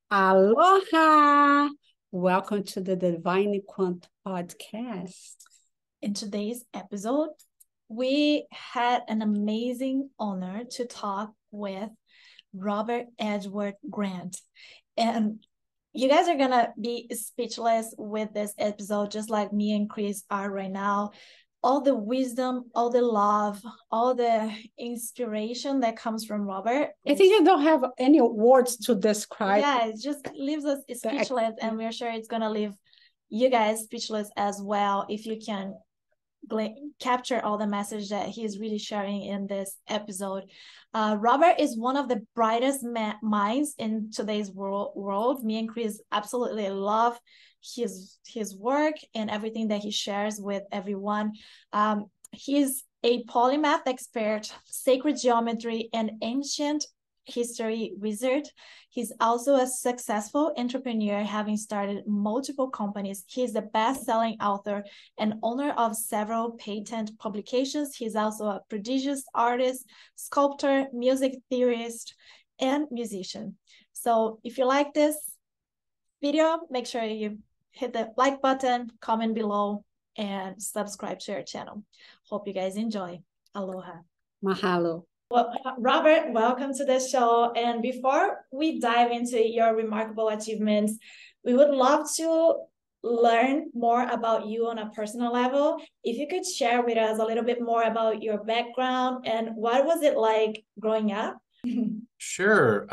Aloha! Welcome to the Divine Quant podcast. In today's episode, we had an amazing honor to talk with Robert Edward Grant. And you guys are going to be speechless with this episode, just like me and Chris are right now. All the wisdom, all the love, all the inspiration that comes from Robert. I think I don't have any words to describe. Yeah, it just leaves us speechless, and we're sure it's going to leave you guys speechless as well if you can capture all the message that he's really sharing in this episode. Robert is one of the brightest minds in today's world. Me and Chris absolutely love his work and everything that he shares with everyone. He's a polymath expert, sacred geometry, and ancient history wizard. He's also a successful entrepreneur, having started multiple companies. He's the best-selling author and owner of several patent publications. He's also a prodigious artist, sculptor, music theorist, and musician. So if you like this video, make sure you hit the like button, comment below, and subscribe to our channel. Hope you guys enjoy. Aloha. Mahalo. Well, Robert, welcome to the show. And before we dive into your remarkable achievements, we would love to learn more about you on a personal level. If you could share with us a little bit more about your background and what was it like growing up? Sure.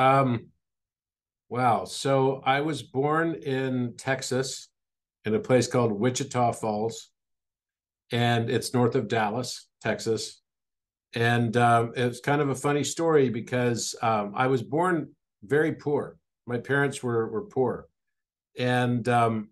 Wow. So I was born in Texas in a place called Wichita Falls, and it's north of Dallas, Texas. And it's kind of a funny story because I was born very poor. My parents were poor. And my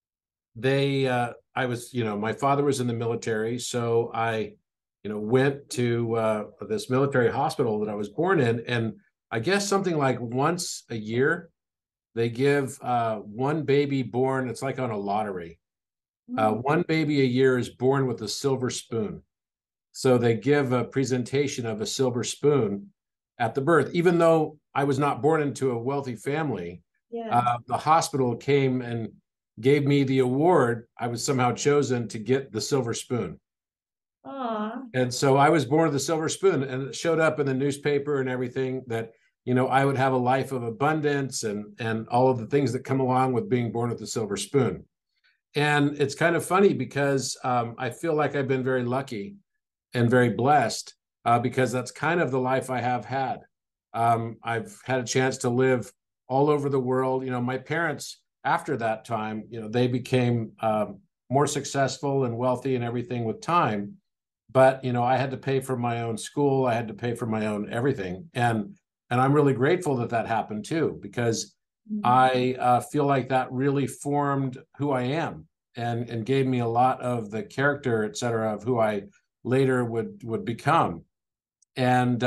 father was in the military. So I, went to this military hospital that I was born in. And I guess something like once a year, they give one baby born, it's like on a lottery. One baby a year is born with a silver spoon. So they give a presentation of a silver spoon at the birth. Even though I was not born into a wealthy family, the hospital came and gave me the award. I was somehow chosen to get the silver spoon. Aww. And so I was born with a silver spoon, and it showed up in the newspaper and everything that, I would have a life of abundance and all of the things that come along with being born with a silver spoon. And it's kind of funny because I feel like I've been very lucky and very blessed because that's kind of the life I have had. I've had a chance to live all over the world. My parents, after that time, they became more successful and wealthy and everything with time. But, I had to pay for my own school. I had to pay for my own everything. And I'm really grateful that happened too, because I feel like that really formed who I am and gave me a lot of the character, et cetera, of who I later would become. And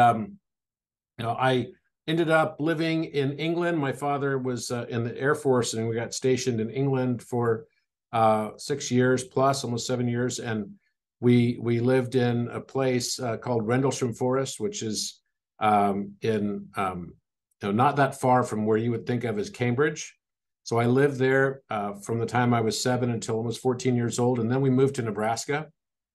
I ended up living in England. My father was in the Air Force, and we got stationed in England for 6 years plus, almost 7 years. And we lived in a place called Rendlesham Forest, which is in not that far from where you would think of as Cambridge. So I lived there from the time I was 7 until almost 14 years old. And then we moved to Nebraska.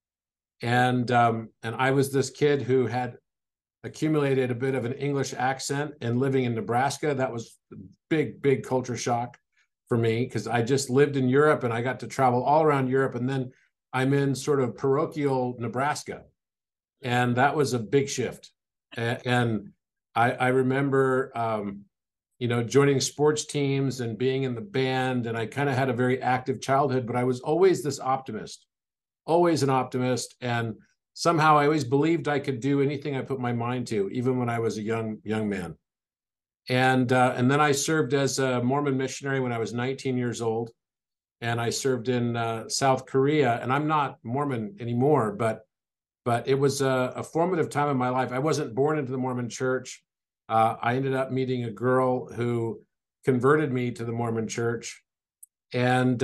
And I was this kid who had accumulated a bit of an English accent, and living in Nebraska, that was a big culture shock for me because I just lived in Europe and I got to travel all around Europe. And then I'm in sort of parochial Nebraska. And that was a big shift. And I remember, joining sports teams and being in the band. And I kind of had a very active childhood, but I was always this optimist. Always an optimist, and somehow I always believed I could do anything I put my mind to, even when I was a young man. And then I served as a Mormon missionary when I was 19 years old, and I served in South Korea. And I'm not Mormon anymore, but it was a formative time in my life. I wasn't born into the Mormon church. I ended up meeting a girl who converted me to the Mormon church, and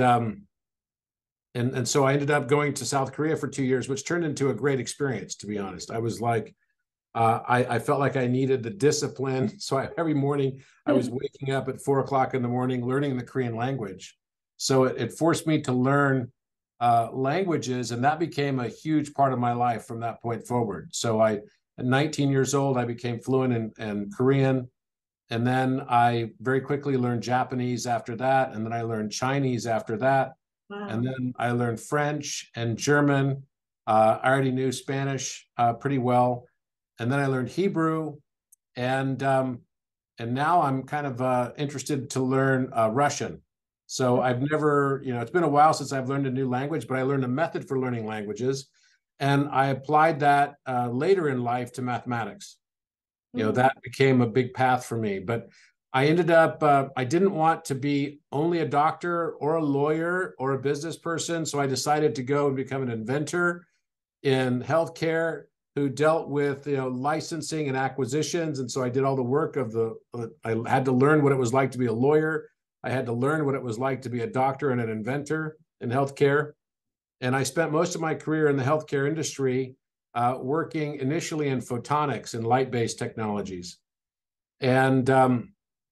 so I ended up going to South Korea for 2 years, which turned into a great experience, to be honest. I was like, I felt like I needed the discipline. So every morning I was waking up at 4 o'clock in the morning, learning the Korean language. So it forced me to learn languages, and that became a huge part of my life from that point forward. So at 19 years old, I became fluent in Korean. And then I very quickly learned Japanese after that. And then I learned Chinese after that. Wow. And then I learned French and German. I already knew Spanish pretty well. And then I learned Hebrew. And now I'm kind of interested to learn Russian. So I've never, it's been a while since I've learned a new language, but I learned a method for learning languages. And I applied that later in life to mathematics. That became a big path for me. But I ended up, I didn't want to be only a doctor or a lawyer or a business person. So I decided to go and become an inventor in healthcare who dealt with, licensing and acquisitions. And so I did all the work of I had to learn what it was like to be a lawyer. I had to learn what it was like to be a doctor and an inventor in healthcare. And I spent most of my career in the healthcare industry working initially in photonics and light-based technologies. And, then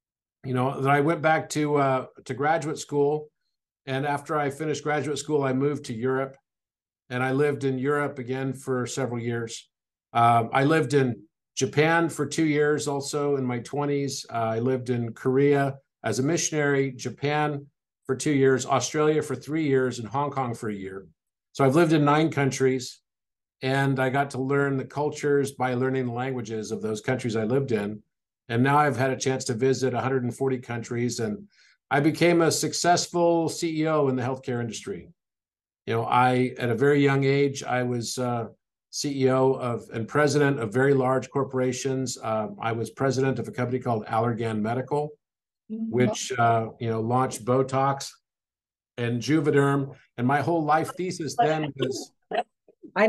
I went back to graduate school. And after I finished graduate school, I moved to Europe. And I lived in Europe again for several years. I lived in Japan for 2 years also in my 20s. I lived in Korea as a missionary, Japan for 2 years, Australia for 3 years, and Hong Kong for a year. So I've lived in 9 countries. And I got to learn the cultures by learning the languages of those countries I lived in. And now I've had a chance to visit 140 countries. And I became a successful CEO in the healthcare industry. At a very young age, I was CEO of and president of very large corporations. I was president of a company called Allergan Medical, which, launched Botox and Juvederm. And my whole life thesis then was... my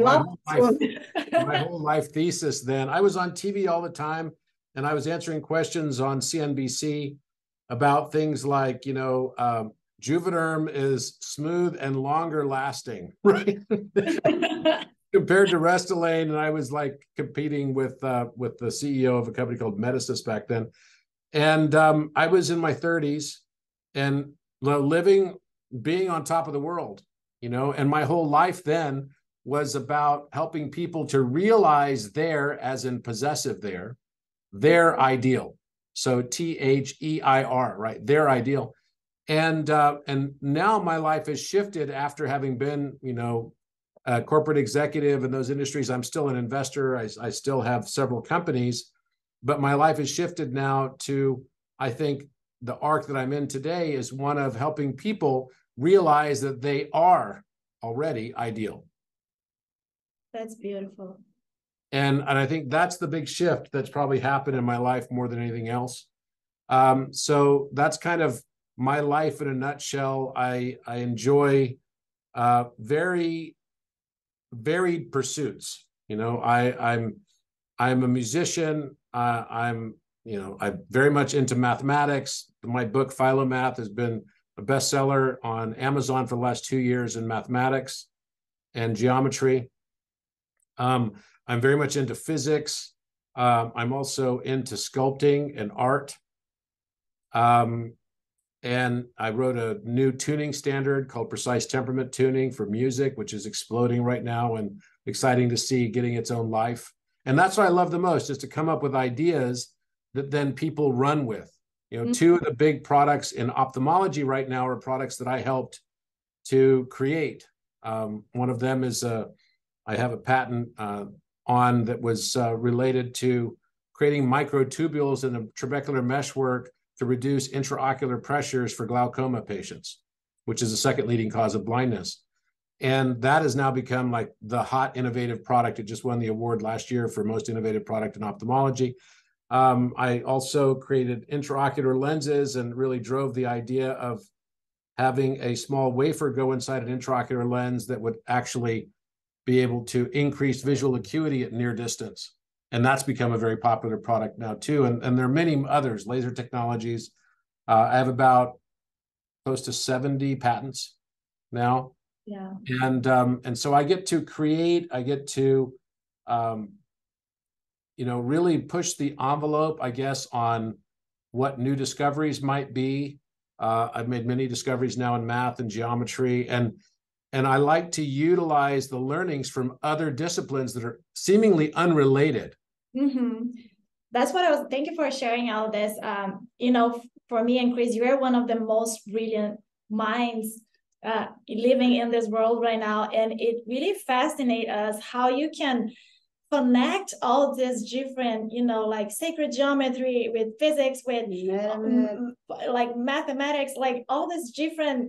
whole life thesis then, I was on TV all the time, and I was answering questions on CNBC about things like, Juvederm is smooth and longer lasting, right? Compared to Restylane. And I was like competing with the CEO of a company called Medicis back then. And I was in my 30s and being on top of the world, and my whole life then was about helping people to realize as in possessive their ideal. So THEIR, right? Their ideal. And now my life has shifted after having been, a corporate executive in those industries. I'm still an investor. I still have several companies, but my life has shifted now to, I think the arc that I'm in today is one of helping people realize that they are already ideal. That's beautiful. And I think that's the big shift that's probably happened in my life more than anything else. So that's kind of my life in a nutshell. I enjoy very varied pursuits. I'm a musician. I'm very much into mathematics. My book Philomath has been a bestseller on Amazon for the last 2 years in mathematics and geometry. I'm very much into physics. I'm also into sculpting and art. And I wrote a new tuning standard called Precise Temperament Tuning for music, which is exploding right now and exciting to see getting its own life. And that's what I love the most, is to come up with ideas that then people run with. 2 of the big products in ophthalmology right now are products that I helped to create. One of them is I have a patent on that was related to creating microtubules in the trabecular meshwork to reduce intraocular pressures for glaucoma patients, which is the second leading cause of blindness. And that has now become like the hot innovative product. It just won the award last year for most innovative product in ophthalmology. I also created intraocular lenses and really drove the idea of having a small wafer go inside an intraocular lens that would actually be able to increase visual acuity at near distance. And that's become a very popular product now too. And there are many others, laser technologies. I have about close to 70 patents now. Yeah. And so I get to create, I get to really push the envelope, I guess, on what new discoveries might be. I've made many discoveries now in math and geometry, and I like to utilize the learnings from other disciplines that are seemingly unrelated. Mm-hmm. That's what I was. Thank you for sharing all this. For me and Chris, you're one of the most brilliant minds living in this world right now, and it really fascinates us how you can connect all these different, like sacred geometry with physics, with like mathematics, like all these different,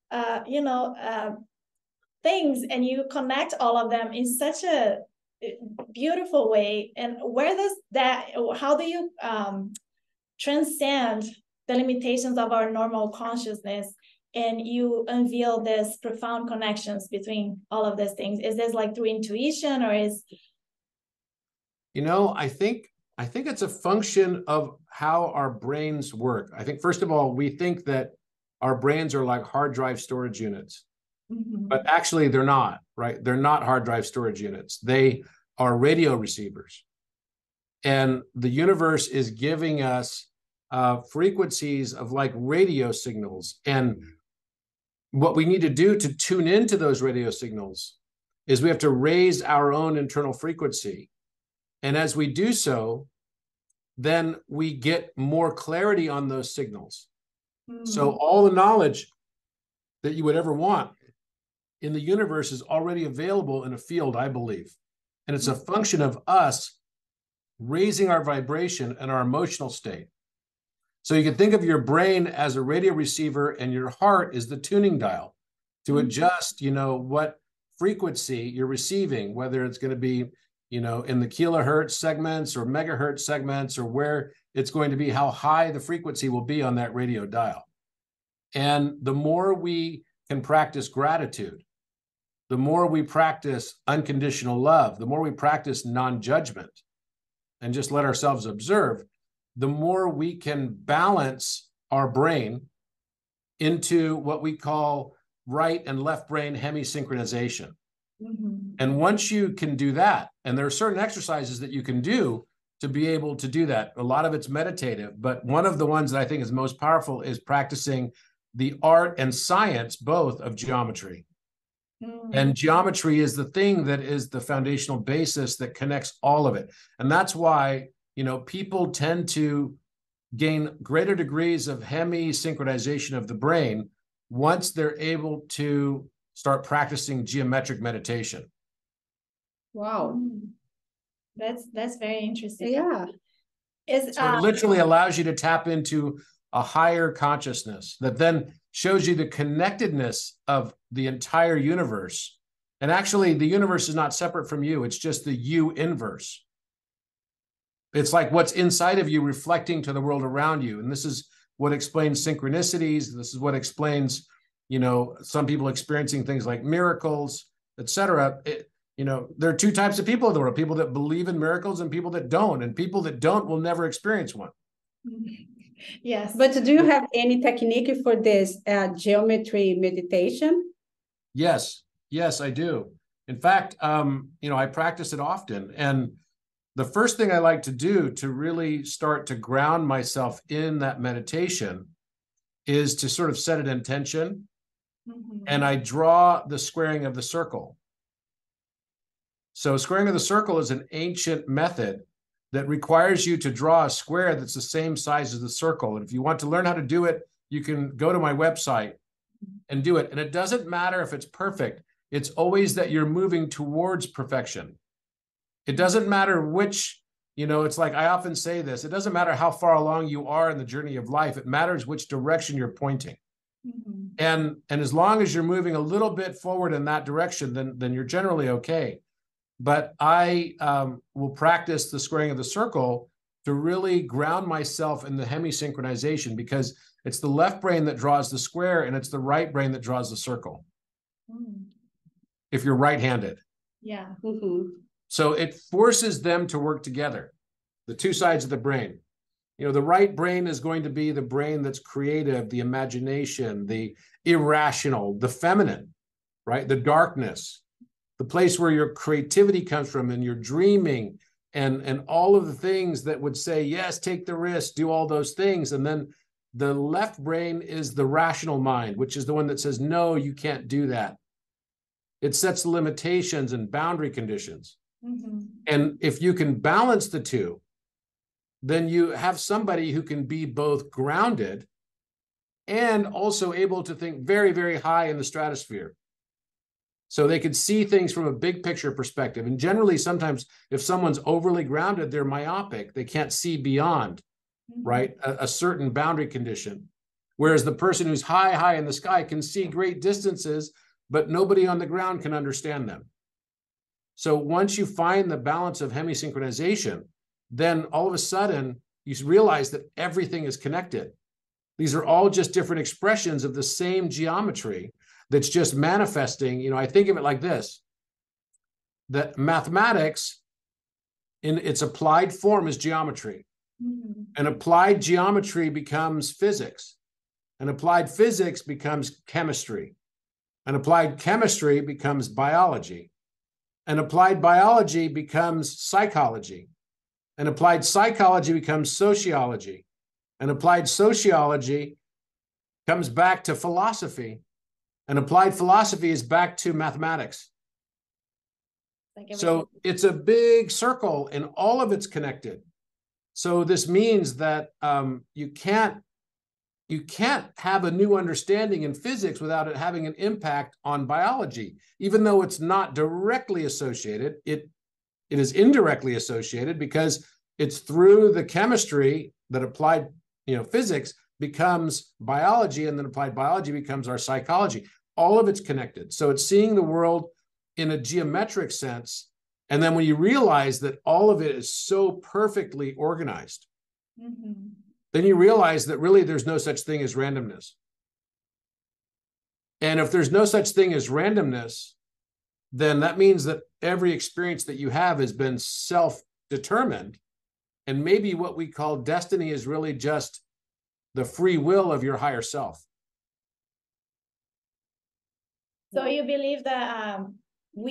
things, and you connect all of them in such a beautiful way. And how do you transcend the limitations of our normal consciousness, and you unveil this profound connections between all of these things? Is this like through intuition, or is I think it's a function of how our brains work. I think, first of all, we think that our brains are like hard drive storage units. Mm-hmm. But actually they're not, right? They're not hard drive storage units. They are radio receivers. And the universe is giving us frequencies of like radio signals. And what we need to do to tune into those radio signals is we have to raise our own internal frequency. And as we do so, then we get more clarity on those signals. Mm. So all the knowledge that you would ever want in the universe is already available in a field, I believe. And it's a function of us raising our vibration and our emotional state. So you can think of your brain as a radio receiver, and your heart is the tuning dial to adjust, what frequency you're receiving, whether it's going to be, in the kilohertz segments or megahertz segments, or where it's going to be, how high the frequency will be on that radio dial. And the more we can practice gratitude, the more we practice unconditional love, the more we practice non-judgment and just let ourselves observe, the more we can balance our brain into what we call right and left brain hemisynchronization. Mm-hmm. And once you can do that, and there are certain exercises that you can do to be able to do that. A lot of it's meditative, but one of the ones that I think is most powerful is practicing the art and science, both, of geometry. Mm. And geometry is the thing that is the foundational basis that connects all of it. And that's why, people tend to gain greater degrees of hemisynchronization of the brain once they're able to start practicing geometric meditation. Wow. That's very interesting. Yeah. So it literally allows you to tap into a higher consciousness that then shows you the connectedness of the entire universe. And actually, the universe is not separate from you. It's just the you inverse. It's like what's inside of you reflecting to the world around you. And this is what explains synchronicities. This is what explains, some people experiencing things like miracles, etc. There are two types of people in the world: people that believe in miracles and people that don't. And people that don't will never experience one. Yes. But do you have any technique for this geometry meditation? Yes, I do. In fact, I practice it often. And the first thing I like to do to really start to ground myself in that meditation is to sort of set an intention. Mm-hmm. And I draw the squaring of the circle. So squaring of the circle is an ancient method that requires you to draw a square that's the same size as the circle. And if you want to learn how to do it, you can go to my website and do it. And it doesn't matter if it's perfect. It's always that you're moving towards perfection. It doesn't matter which, it's like I often say this, it doesn't matter how far along you are in the journey of life. It matters which direction you're pointing. Mm-hmm. And as long as you're moving a little bit forward in that direction, then you're generally okay. But I will practice the squaring of the circle to really ground myself in the hemisynchronization, because it's the left brain that draws the square and it's the right brain that draws the circle. Mm. If you're right-handed. Yeah. Mm-hmm. So it forces them to work together, the two sides of the brain. The right brain is going to be the brain that's creative, the imagination, the irrational, the feminine, right? The darkness. The place where your creativity comes from and your dreaming and all of the things that would say, yes, take the risk, do all those things. And then the left brain is the rational mind, which is the one that says, no, you can't do that. It sets limitations and boundary conditions. And if you can balance the two, then you have somebody who can be both grounded and also able to think very, very high in the stratosphere. So they could see things from a big picture perspective. And generally, sometimes if someone's overly grounded, they're myopic. They can't see beyond, right, a certain boundary condition. Whereas the person who's high, high in the sky can see great distances, but nobody on the ground can understand them. So once you find the balance of hemisynchronization, then all of a sudden you realize that everything is connected. These are all just different expressions of the same geometry that's just manifesting. You know, I think of it like this, that mathematics in its applied form is geometry. And applied geometry becomes physics. And applied physics becomes chemistry. And applied chemistry becomes biology. And applied biology becomes psychology. And applied psychology becomes sociology. And applied sociology comes back to philosophy. And applied philosophy is back to mathematics. So it's a big circle and all of it's connected. So this means that you can't have a new understanding in physics without it having an impact on biology. Even though it's not directly associated, it is indirectly associated because it's through the chemistry that applied, physics becomes biology, and then applied biology becomes our psychology. All of it's connected. So it's seeing the world in a geometric sense. And then when you realize that all of it is so perfectly organized, then you realize that really there's no such thing as randomness. And if there's no such thing as randomness, then that means that every experience that you have has been self-determined. And maybe what we call destiny is really just the free will of your higher self. So you believe that do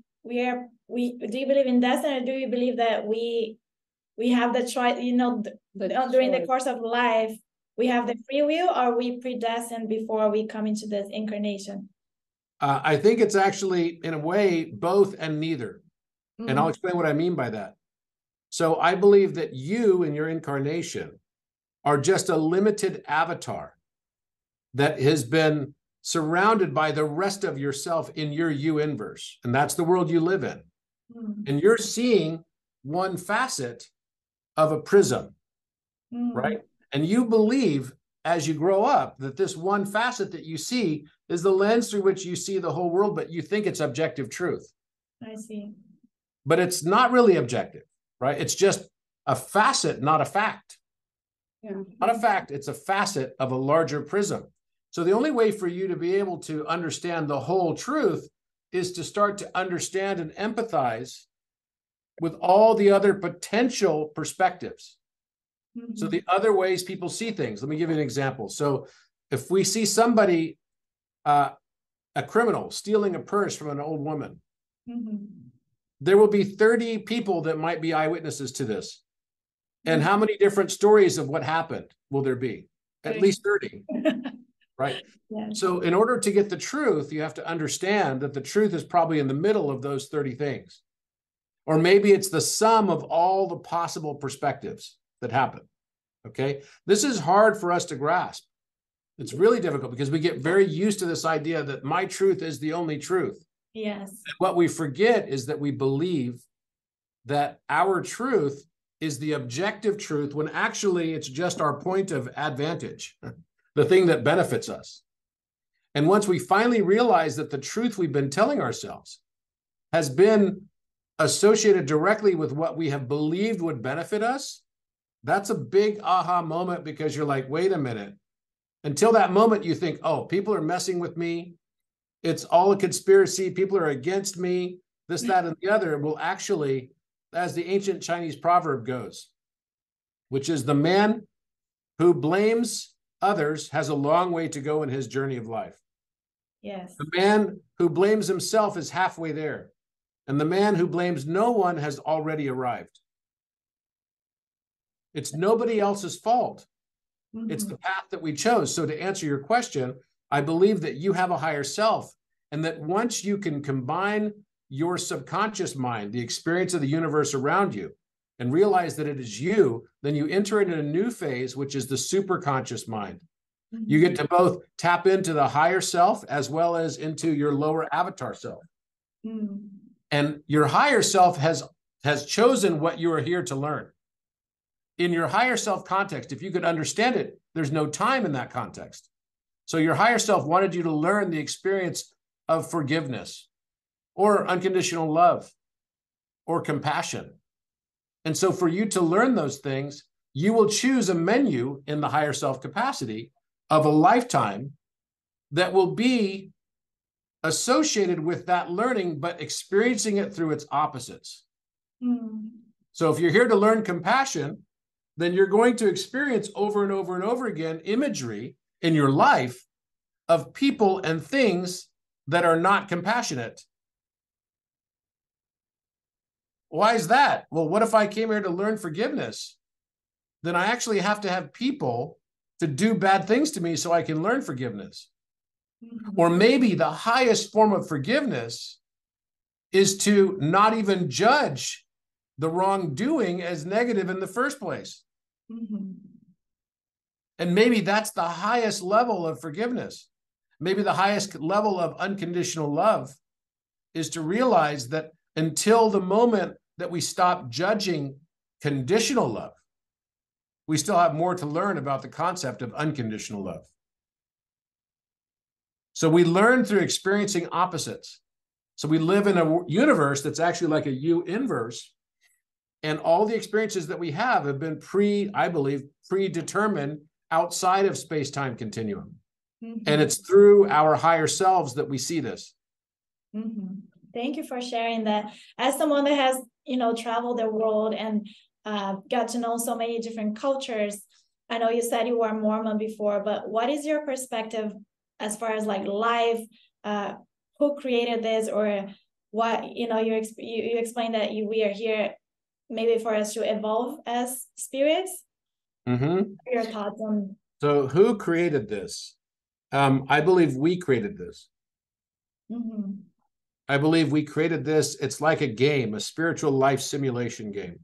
you believe in destiny, or do you believe that we have the choice, during the course of life, we have the free will, or we predestined before we come into this incarnation? I think it's actually, in a way, both and neither. And I'll explain what I mean by that. So I believe that you in your incarnation are just a limited avatar that has been surrounded by the rest of yourself in your you inverse. And that's the world you live in. And you're seeing one facet of a prism, right? And you believe as you grow up that this one facet that you see is the lens through which you see the whole world, but you think it's objective truth. I see. But it's not really objective, right? It's just a facet, not a fact. Yeah. Not a fact, it's a facet of a larger prism. So the only way for you to be able to understand the whole truth is to start to understand and empathize with all the other potential perspectives. So the other ways people see things. Let me give you an example. So if we see somebody, a criminal stealing a purse from an old woman, there will be 30 people that might be eyewitnesses to this. And how many different stories of what happened will there be? At least 30. Right. Yeah. So in order to get the truth, you have to understand that the truth is probably in the middle of those 30 things. Or maybe it's the sum of all the possible perspectives that happen. Okay. This is hard for us to grasp. It's really difficult because we get very used to this idea that my truth is the only truth. Yes. And what we forget is that we believe that our truth is the objective truth when actually it's just our point of advantage. The thing that benefits us. And once we finally realize that the truth we've been telling ourselves has been associated directly with what we have believed would benefit us, that's a big aha moment, because you're like, wait a minute. Until that moment, you think, oh, people are messing with me. It's all a conspiracy. People are against me. This, that, and the other. Will actually, as the ancient Chinese proverb goes, which is the man who blames others has a long way to go in his journey of life. Yes. The man who blames himself is halfway there. And the man who blames no one has already arrived. It's nobody else's fault. Mm-hmm. It's the path that we chose. So to answer your question, I believe that you have a higher self, and that once you can combine your subconscious mind, the experience of the universe around you, and realize that it is you, then you enter into a new phase, which is the superconscious mind. Mm-hmm. You get to both tap into the higher self as well as into your lower avatar self. Mm-hmm. And your higher self has chosen what you are here to learn. In your higher self context, if you could understand it, there's no time in that context. So your higher self wanted you to learn the experience of forgiveness or unconditional love or compassion. And so for you to learn those things, you will choose a menu in the higher self capacity of a lifetime that will be associated with that learning, but experiencing it through its opposites. Mm-hmm. So if you're here to learn compassion, then you're going to experience over and over and over again imagery in your life of people and things that are not compassionate. Why is that? Well, what if I came here to learn forgiveness? Then I actually have to have people to do bad things to me so I can learn forgiveness. Mm-hmm. Or maybe the highest form of forgiveness is to not even judge the wrongdoing as negative in the first place. Mm-hmm. And maybe that's the highest level of forgiveness. Maybe the highest level of unconditional love is to realize that until the moment that we stop judging conditional love, we still have more to learn about the concept of unconditional love. So we learn through experiencing opposites. So we live in a universe that's actually like a U inverse. And all the experiences that we have been I believe, predetermined outside of space-time continuum. Mm-hmm. And it's through our higher selves that we see this. Mm-hmm. Thank you for sharing that. As someone that has, traveled the world and got to know so many different cultures, I know you said you were Mormon before, but what is your perspective as far as like life, who created this, or what, you explained that we are here maybe for us to evolve as spirits. Mm-hmm. Your thoughts on? So who created this? I believe we created this. Mm-hmm. I believe we created this. It's like a game, a spiritual life simulation game.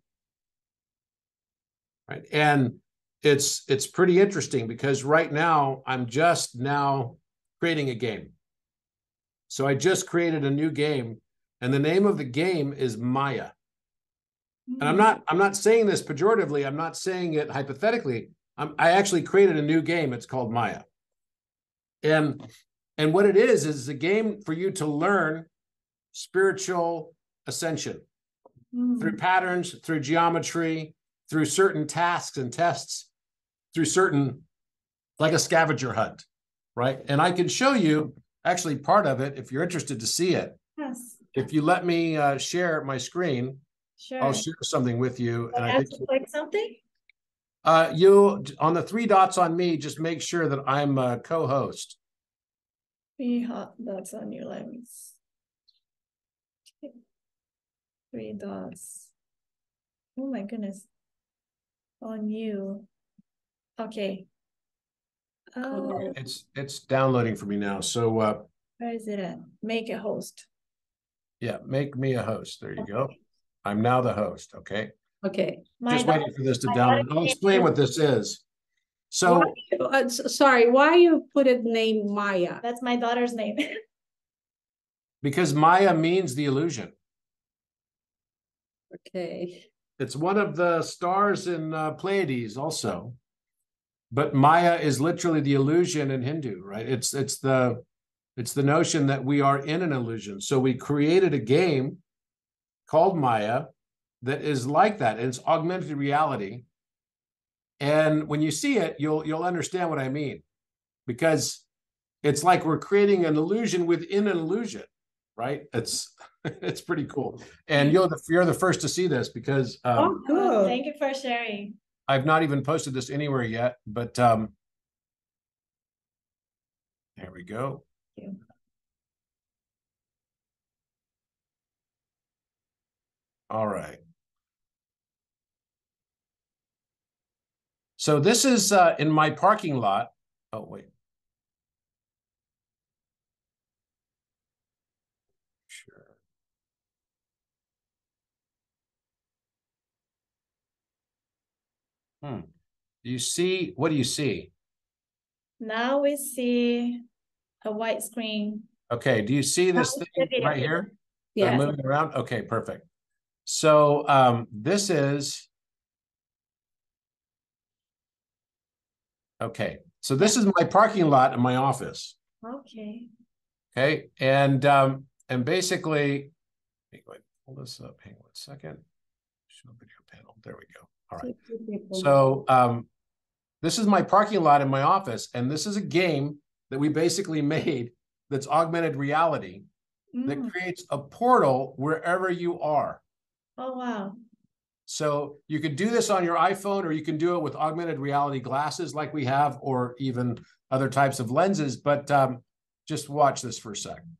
Right. And it's pretty interesting because right now I'm just now creating a game. So I just created a new game, and the name of the game is Maya. Mm-hmm. And I'm not saying this pejoratively. I'm not saying it hypothetically. I actually created a new game. It's called Maya. And what it is a game for you to learn spiritual ascension through patterns, through geometry, through certain tasks and tests, through certain, like a scavenger hunt, right? And I can show you actually part of it if you're interested to see it. Yes. If you let me share my screen, Sure. I'll share something with you. And I have to click something? You, on the three dots on me, just make sure that I'm a co-host. That's on your lens. Three dots. Oh my goodness. On you. Okay. Oh, It's downloading for me now. So where is it at? Make a host. yeah, make me a host. There you go. I'm now the host. Okay. Okay. Just waiting for this to download. I'll explain what this is. So sorry, why you put it name Maya? That's my daughter's name. because Maya means the illusion. Okay. It's one of the stars in Pleiades also. But Maya is literally the illusion in Hindu, right? It's the notion that we are in an illusion. So we created a game called Maya that is like that. And it's augmented reality. And when you see it, you'll understand what I mean, because it's like we're creating an illusion within an illusion, right? It's pretty cool. And you're the first to see this because good. Thank you for sharing. I've not even posted this anywhere yet, but there we go. Thank you. All right. So this is in my parking lot. Oh, wait. Sure. Do you see, what do you see? Now we see a white screen. Okay, do you see this thing right here? Yeah. I'm moving around? Okay, perfect. So this is, okay, so this is my parking lot in my office. Okay. Okay, and basically, pull this up, hang on 1 second. Show video panel, there we go. All right, so this is my parking lot in my office, and this is a game that we basically made that's augmented reality that creates a portal wherever you are. Oh, wow. So you could do this on your iPhone, or you can do it with augmented reality glasses like we have, or even other types of lenses, but just watch this for a second.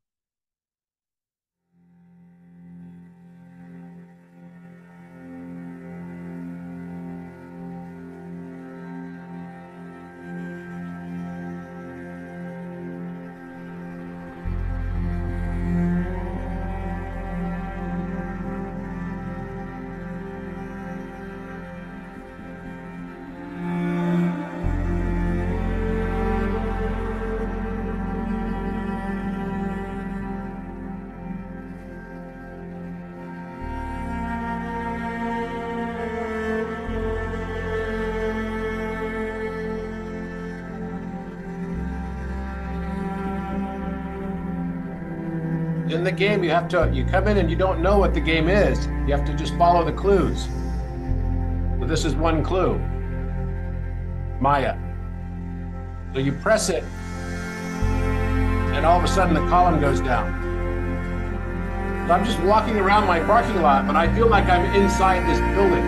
In the game, you come in and you don't know what the game is. You have to just follow the clues. So this is one clue. Maya. So you press it, and all of a sudden the column goes down. So I'm just walking around my parking lot, but I feel like I'm inside this building.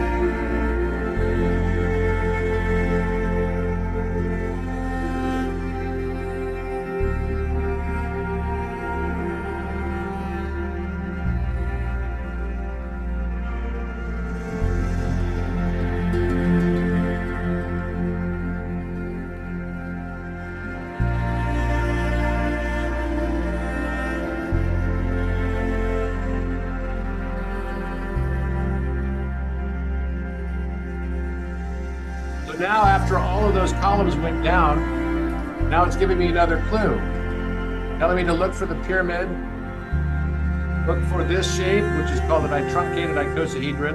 Now, after all of those columns went down, now it's giving me another clue, telling me to look for the pyramid, look for this shape, which is called a truncated icosahedron,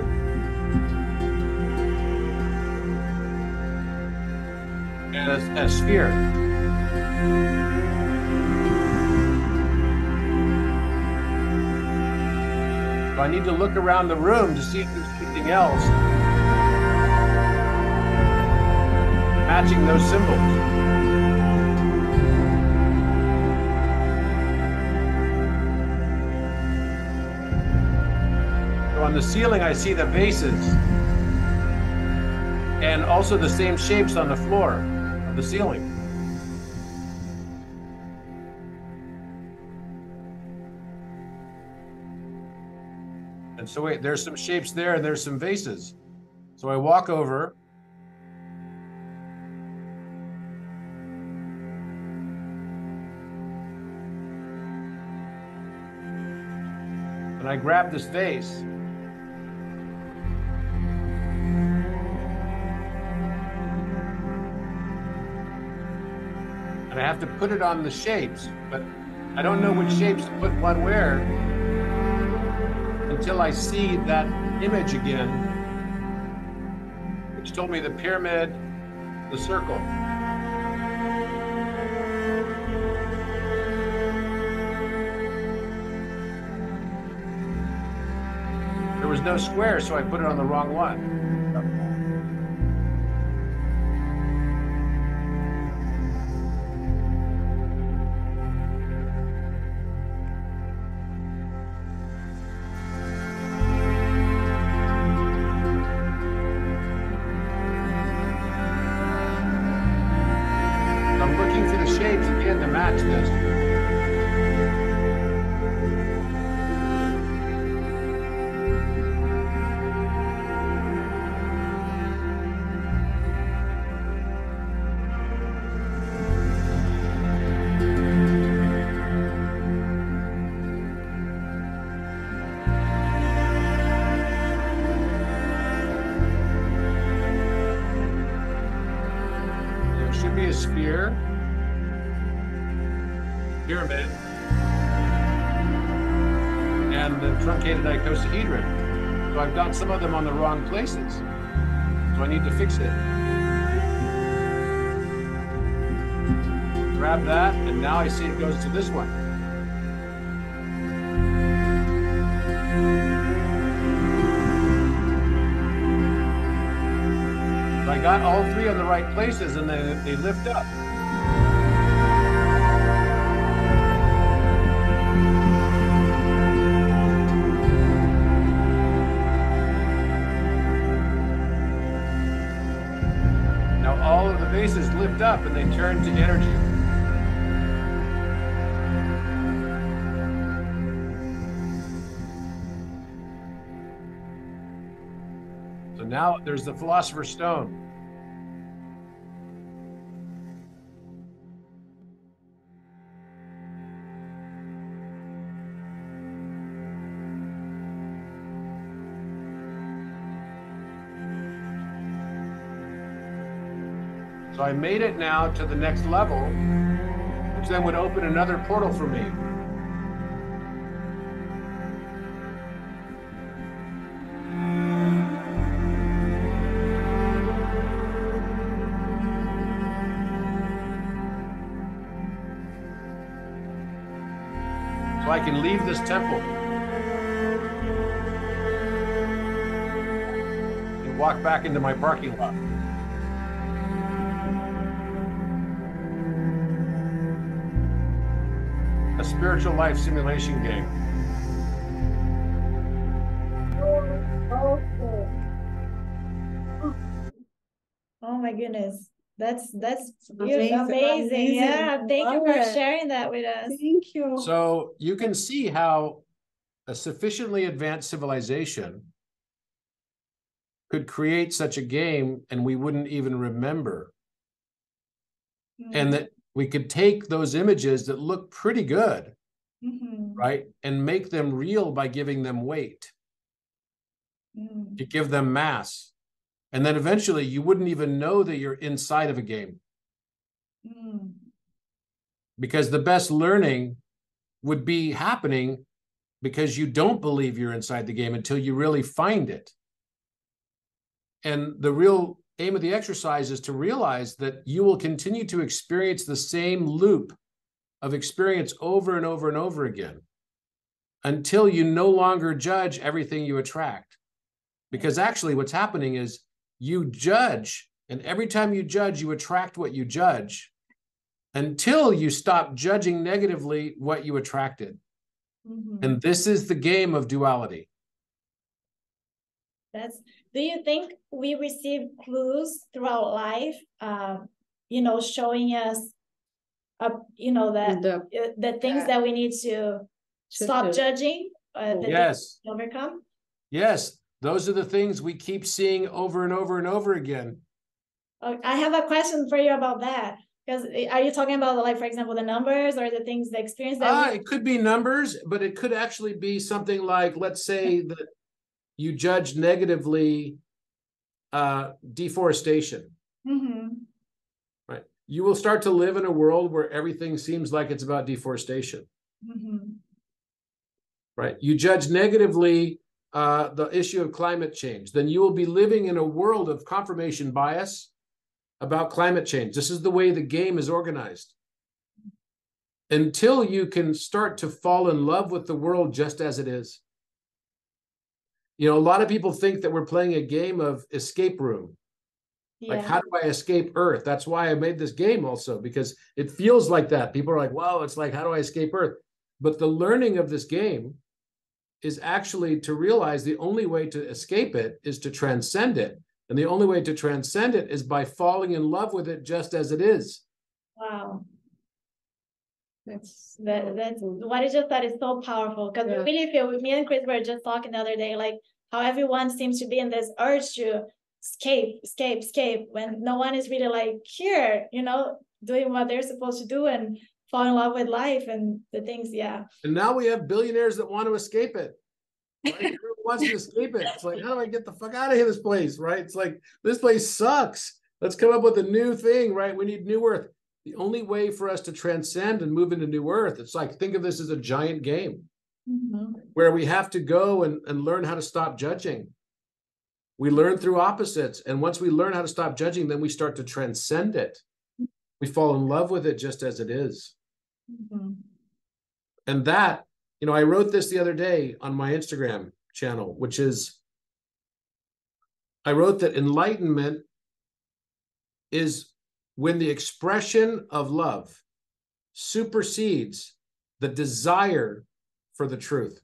and a sphere. So I need to look around the room to see if there's anything else matching those symbols. So on the ceiling, I see the vases and also the same shapes on the floor of the ceiling. And so wait, there's some shapes there and there's some vases. So I walk over, and I grab this vase, and I have to put it on the shapes, but I don't know which shapes to put one where until I see that image again, which told me the pyramid, the circle. There was no square, so I put it on the wrong one. I'm looking for the shapes again to match this. sphere, pyramid, and the truncated icosahedron. So I've got some of them on the wrong places. So I need to fix it. Grab that, and now I see it goes to this one. I got all three on the right places, and they lift up. Now all of the bases lift up and they turn to energy. So now there's the Philosopher's Stone. So I made it now to the next level, which then would open another portal for me. So I can leave this temple and walk back into my parking lot. A spiritual life simulation game. Oh my goodness. That's Amazing. amazing. Yeah, thank you for sharing that with us. Thank you. So you can see how a sufficiently advanced civilization could create such a game and we wouldn't even remember. And that we could take those images that look pretty good, right, and make them real by giving them weight, to give them mass. And then eventually you wouldn't even know that you're inside of a game. Because the best learning would be happening because you don't believe you're inside the game until you really find it. And the real aim of the exercise is to realize that you will continue to experience the same loop of experience over and over and over again until you no longer judge everything you attract. Because actually what's happening is you judge, and every time you judge, you attract what you judge until you stop judging negatively what you attracted. And this is the game of duality. Do you think we receive clues throughout life, showing us, the things that we need to stop judging, Yes. overcome? Yes, those are the things we keep seeing over and over and over again. I have a question for you about that. Because are you talking about, like, for example, the numbers or the things, the experience that it could be numbers, but it could actually be something like, let's say that you judge negatively deforestation. Right. You will start to live in a world where everything seems like it's about deforestation. Right. You judge negatively the issue of climate change, then you will be living in a world of confirmation bias about climate change. This is the way the game is organized. Until you can start to fall in love with the world just as it is. You know, a lot of people think that we're playing a game of escape room. Yeah. Like, how do I escape Earth? That's why I made this game also, because it feels like that. People are like, wow, it's like, how do I escape Earth? But the learning of this game is actually to realize the only way to escape it is to transcend it. And the only way to transcend it is by falling in love with it just as it is. Wow. That's what I just thought is so powerful, because we really feel, me and Chris were just talking the other day, like how everyone seems to be in this urge to escape when no one is really like here, doing what they're supposed to do and fall in love with life and the things. And now we have billionaires that want to escape it. Right? Everyone wants to escape it. It's like, how do I get the fuck out of here, this place, right? It's like, this place sucks. Let's come up with a new thing, right? We need new Earth. The only way for us to transcend and move into new earth, it's like, think of this as a giant game where we have to go and learn how to stop judging. We learn through opposites. And once we learn how to stop judging, then we start to transcend it. We fall in love with it just as it is. And that, you know, I wrote this the other day on my Instagram channel, which is, I wrote that enlightenment is when the expression of love supersedes the desire for the truth.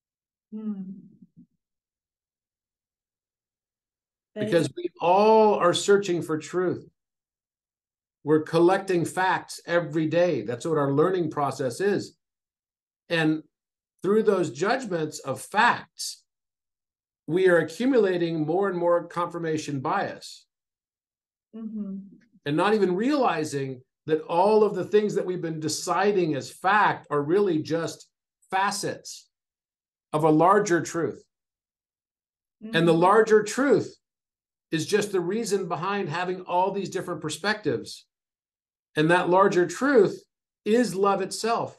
Because we all are searching for truth. We're collecting facts every day. That's what our learning process is. And through those judgments of facts, we are accumulating more and more confirmation bias. And not even realizing that all of the things that we've been deciding as fact are really just facets of a larger truth. And the larger truth is just the reason behind having all these different perspectives. And that larger truth is love itself.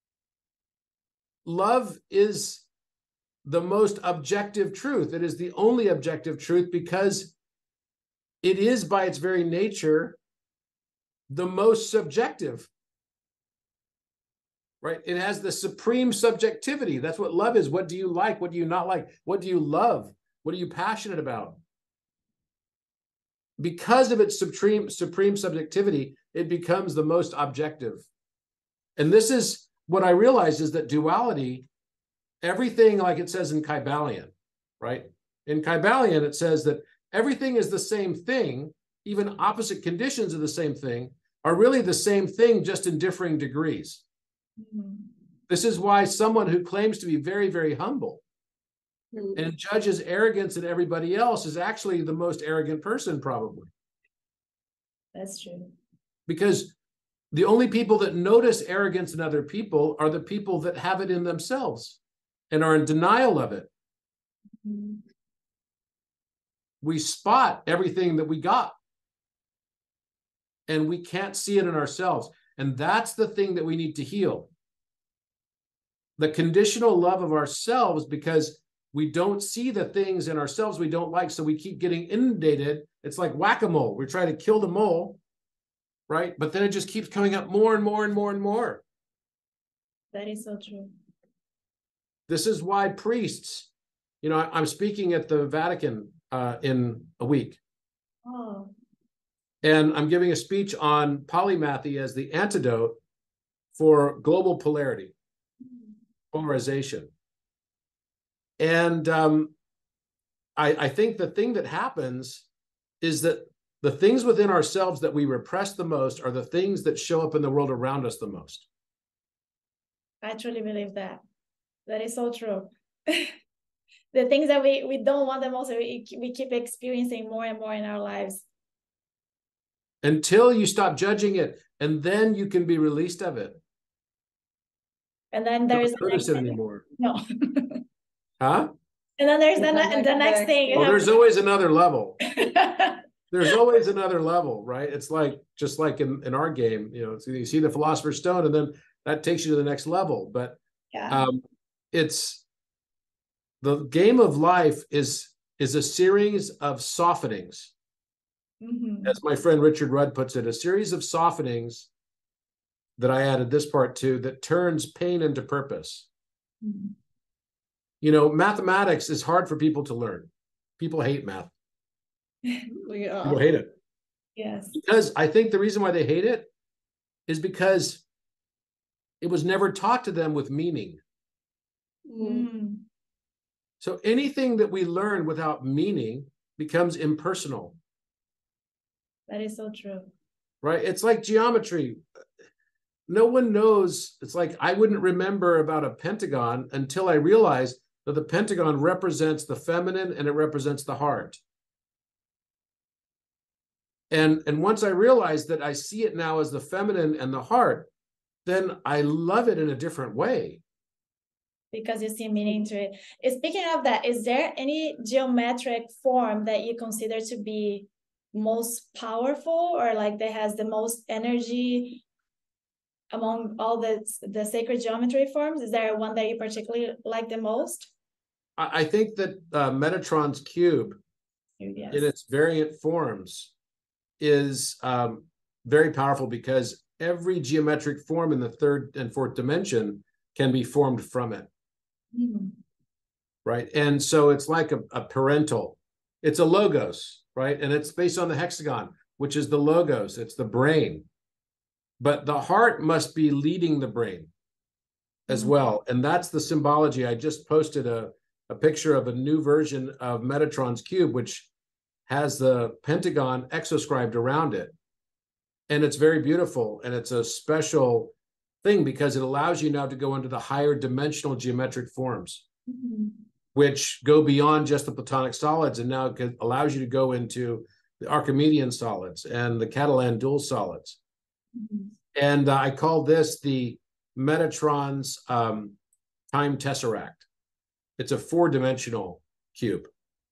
Love is the most objective truth. It is the only objective truth because it is by its very nature the most subjective, right? It has the supreme subjectivity. That's what love is. What do you like? What do you not like? What do you love? What are you passionate about? Because of its supreme subjectivity, it becomes the most objective. And this is what I realized, is that duality, everything, like it says in Kybalion, right? In Kybalion, it says that everything is the same thing, even opposite conditions of the same thing are really the same thing, just in differing degrees. This is why someone who claims to be very, very humble and judges arrogance in everybody else is actually the most arrogant person, probably. That's true. Because the only people that notice arrogance in other people are the people that have it in themselves and are in denial of it. We spot everything that we got, and we can't see it in ourselves. And that's the thing that we need to heal. The conditional love of ourselves, because we don't see the things in ourselves we don't like, so we keep getting inundated. It's like whack-a-mole. We're trying to kill the mole, right? But then it just keeps coming up more and more and more and more. That is so true. This is why priests, you know, I'm speaking at the Vatican in a week. Oh. And I'm giving a speech on polymathy as the antidote for global polarity, polarization. And I think the thing that happens is that the things within ourselves that we repress the most are the things that show up in the world around us the most. I truly believe that. That is so true. The things that we don't want the most, we keep experiencing more and more in our lives. Until you stop judging it, and then you can be released of it. And then there's don't notice it anymore. No. Huh? And then there's the next thing. Oh, there's always another level. There's always another level, right? It's like, just like in our game, you know, you see the Philosopher's Stone, and then that takes you to the next level. But yeah. It's the game of life is a series of softenings. As my friend Richard Rudd puts it, a series of softenings that I added this part to that turns pain into purpose. You know, mathematics is hard for people to learn. People hate math. People hate it. Yes. Because I think the reason why they hate it is because it was never taught to them with meaning. So anything that we learn without meaning becomes impersonal. That is so true. Right? It's like geometry. No one knows. It's like I wouldn't remember about a pentagon until I realized that the pentagon represents the feminine and it represents the heart. And once I realized that I see it now as the feminine and the heart, then I love it in a different way. Because you see meaning to it. Speaking of that, is there any geometric form that you consider to be most powerful, or like that has the most energy among all the sacred geometry forms? Is there one that you particularly like the most? I think that Metatron's cube, Yes. in its variant forms, is very powerful because every geometric form in the third and fourth dimension can be formed from it. Mm-hmm. Right. And so it's like a parental, it's a logos, right? And it's based on the hexagon, which is the logos, it's the brain. But the heart must be leading the brain as well. And that's the symbology. I just posted a picture of a new version of Metatron's cube, which has the pentagon exoscribed around it. And it's very beautiful. And it's a special thing because it allows you now to go into the higher dimensional geometric forms, which go beyond just the Platonic solids. And now it allows you to go into the Archimedean solids and the Catalan dual solids. And I call this the Metatron's time tesseract. It's a 4-dimensional cube.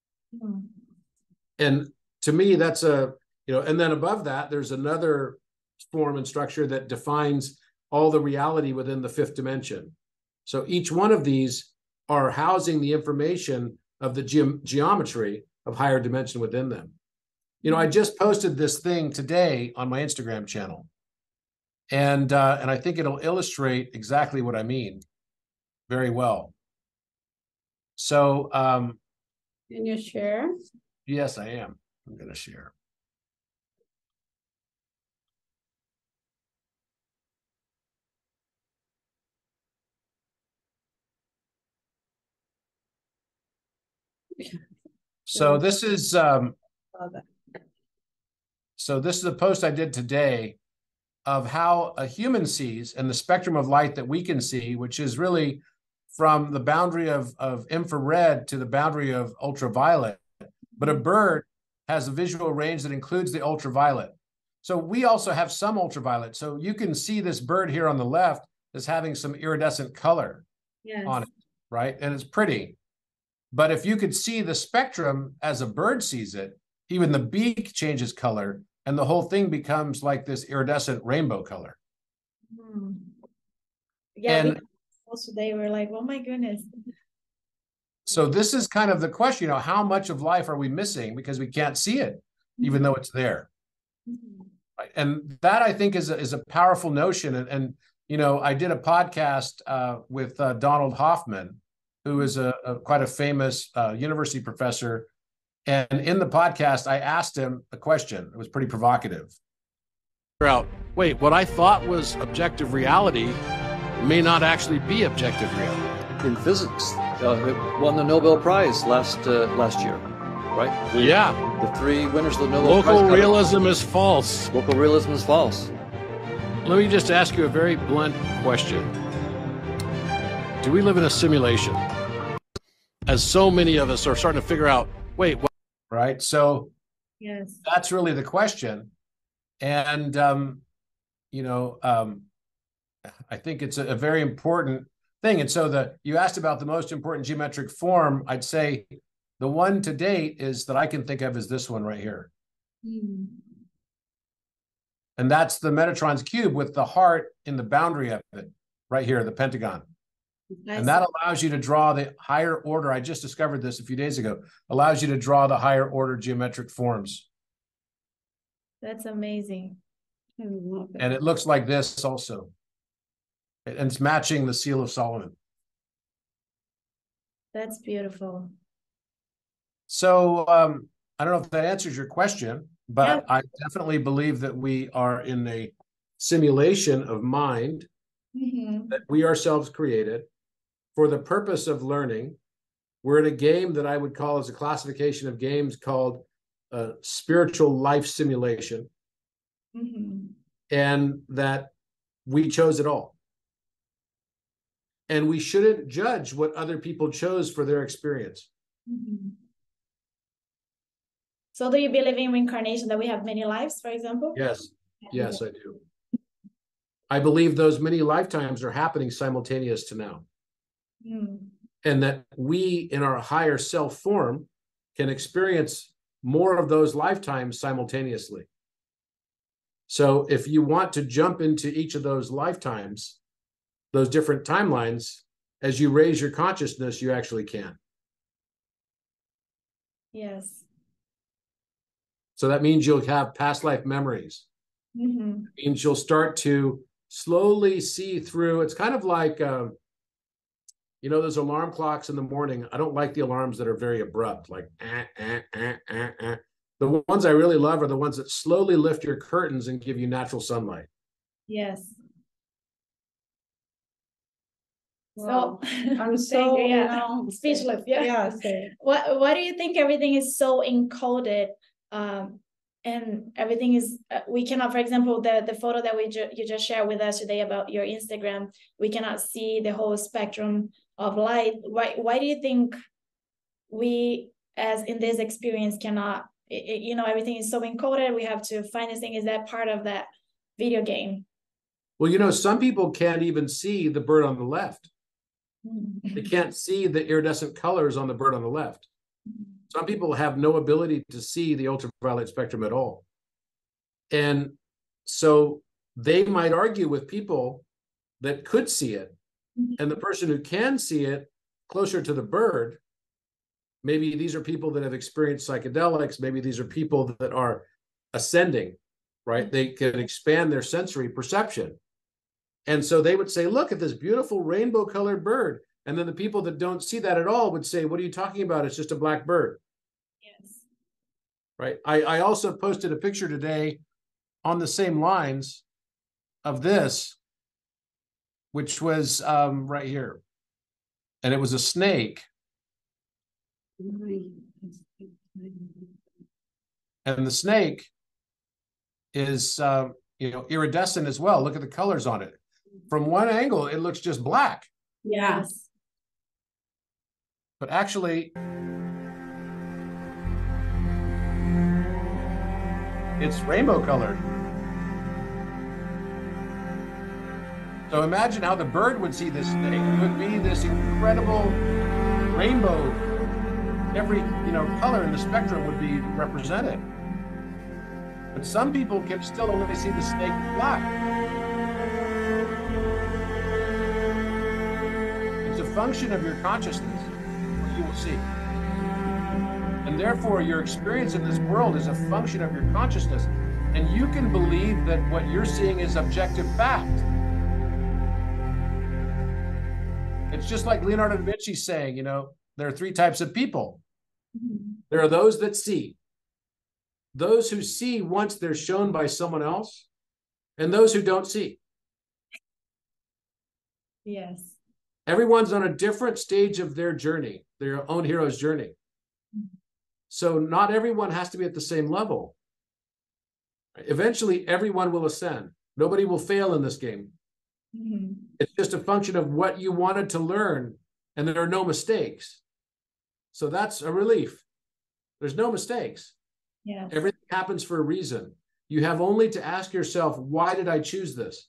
And to me, that's and then above that, there's another form and structure that defines all the reality within the 5th dimension. So each one of these are housing the information of the geometry of higher dimension within them. I just posted this thing today on my Instagram channel. And I think it'll illustrate exactly what I mean very well. So can you share? Yes, I am. I'm going to share. So this is a post I did today of how a human sees and the spectrum of light that we can see, which is really from the boundary of infrared to the boundary of ultraviolet. But a bird has a visual range that includes the ultraviolet. So we also have some ultraviolet. So you can see this bird here on the left as having some iridescent color on it, right? And it's pretty. But if you could see the spectrum as a bird sees it, even the beak changes color, and the whole thing becomes like this iridescent rainbow color. Yeah, and also they were like, oh my goodness. So this is kind of the question, how much of life are we missing because we can't see it, even though it's there? Right? And that, I think, is a powerful notion. And I did a podcast with Donald Hoffman, who is quite a famous university professor. And in the podcast, I asked him a question. It was pretty provocative. Wait, what I thought was objective reality may not actually be objective reality. In physics, it won the Nobel Prize last year, right? Yeah. The 3 winners of the Nobel Prize. Local realism is false. Local realism is false. Let me just ask you a very blunt question. Do we live in a simulation? As so many of us are starting to figure out, wait, what? Right? So yes, that's really the question. And, I think it's a very important thing. And so you asked about the most important geometric form. I'd say the one to date is that I can think of is this one right here. And that's the Metatron's cube with the heart in the boundary of it right here, the pentagon. And that allows you to draw the higher order. I just discovered this a few days ago. Allows you to draw the higher order geometric forms. That's amazing. I love it. And it looks like this also. And it's matching the Seal of Solomon. That's beautiful. So I don't know if that answers your question, but yeah. I definitely believe that we are in a simulation of mind that we ourselves created for the purpose of learning. We're in a game that I would call as a classification of games called spiritual life simulation. And that we chose it all. And we shouldn't judge what other people chose for their experience. So do you believe in reincarnation, that we have many lives, for example? Yes. Yes, I do. I believe those many lifetimes are happening simultaneous to now. And that we, in our higher self form, can experience more of those lifetimes simultaneously. So if you want to jump into each of those lifetimes, those different timelines, as you raise your consciousness, you actually can. Yes. So that means you'll have past life memories. Mm-hmm. It means you'll start to slowly see through. It's kind of like, you know, those alarm clocks in the morning. I don't like the alarms that are very abrupt, like, The ones I really love are the ones that slowly lift your curtains and give you natural sunlight. Yes. Wow. So I'm so, yeah, speechless. Yeah. Yeah. Why do you think everything is so encoded? And everything is we cannot, for example, the photo that you just shared with us today about your Instagram, we cannot see the whole spectrum of light. Why do you think we, as in this experience, cannot, you know, everything is so encoded, we have to find this thing? Is that part of that video game? Well, you know, some people can't even see the bird on the left. They can't see the iridescent colors on the bird on the left. Some people have no ability to see the ultraviolet spectrum at all. And so they might argue with people that could see it. And the person who can see it closer to the bird, maybe these are people that have experienced psychedelics. Maybe these are people that are ascending, right? They can expand their sensory perception. And so they would say, look at this beautiful rainbow colored bird. And then the people that don't see that at all would say, what are you talking about? It's just a black bird. Yes. Right. I also posted a picture today on the same lines of this, which was right here. And it was a snake. And the snake is, you know, iridescent as well. Look at the colors on it. From one angle, it looks just black. Yes. But actually, it's rainbow colored. So imagine how the bird would see this snake. It would be this incredible rainbow. Every, you know, color in the spectrum would be represented. But some people can still only see the snake black. It's a function of your consciousness, what you will see. And therefore, your experience in this world is a function of your consciousness. And you can believe that what you're seeing is objective fact. It's just like Leonardo da Vinci saying, you know, there are three types of people. There are those that see. Those who see once they're shown by someone else, and those who don't see. Yes. Everyone's on a different stage of their journey, their own hero's journey. So not everyone has to be at the same level. Eventually, everyone will ascend. Nobody will fail in this game. It's just a function of what you wanted to learn, and there are no mistakes. So that's a relief. There's no mistakes. Yeah. Everything happens for a reason. You have only to ask yourself, why did I choose this?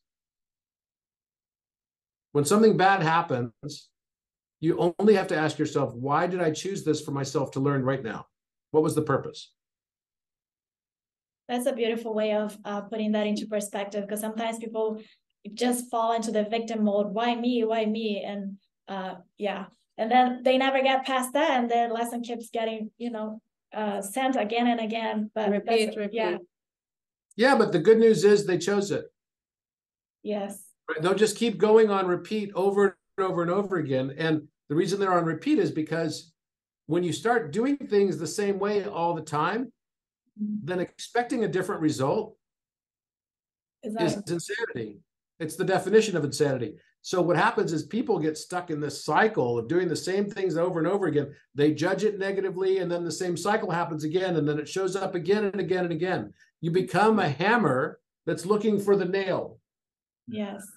When something bad happens, you only have to ask yourself, why did I choose this for myself to learn right now? What was the purpose? That's a beautiful way of putting that into perspective, because sometimes people just fall into the victim mode. Why me? Why me? And yeah. And then they never get past that, and the lesson keeps getting, you know, sent again and again. But repeat. Yeah. Yeah, but the good news is they chose it. Yes. Right? They'll just keep going on repeat over and over and over again. And the reason they're on repeat is because when you start doing things the same way all the time, then expecting a different result is insanity. It's the definition of insanity. So what happens is people get stuck in this cycle of doing the same things over and over again. They judge it negatively, and then the same cycle happens again, and then it shows up again and again and again. You become a hammer that's looking for the nail. Yes.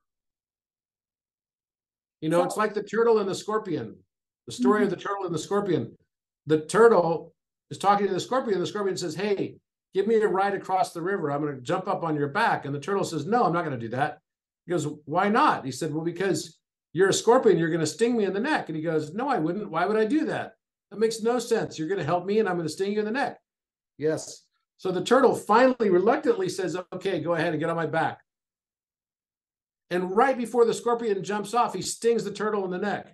You know, it's like the turtle and the scorpion. The story of the turtle and the scorpion. The turtle is talking to the scorpion. The scorpion says, hey, give me a ride across the river. I'm going to jump up on your back. And the turtle says, no, I'm not going to do that. He goes, why not? He said, well, because you're a scorpion, you're going to sting me in the neck. And he goes, no, I wouldn't. Why would I do that? That makes no sense. You're going to help me and I'm going to sting you in the neck. Yes. So the turtle finally reluctantly says, okay, go ahead and get on my back. And right before the scorpion jumps off, he stings the turtle in the neck.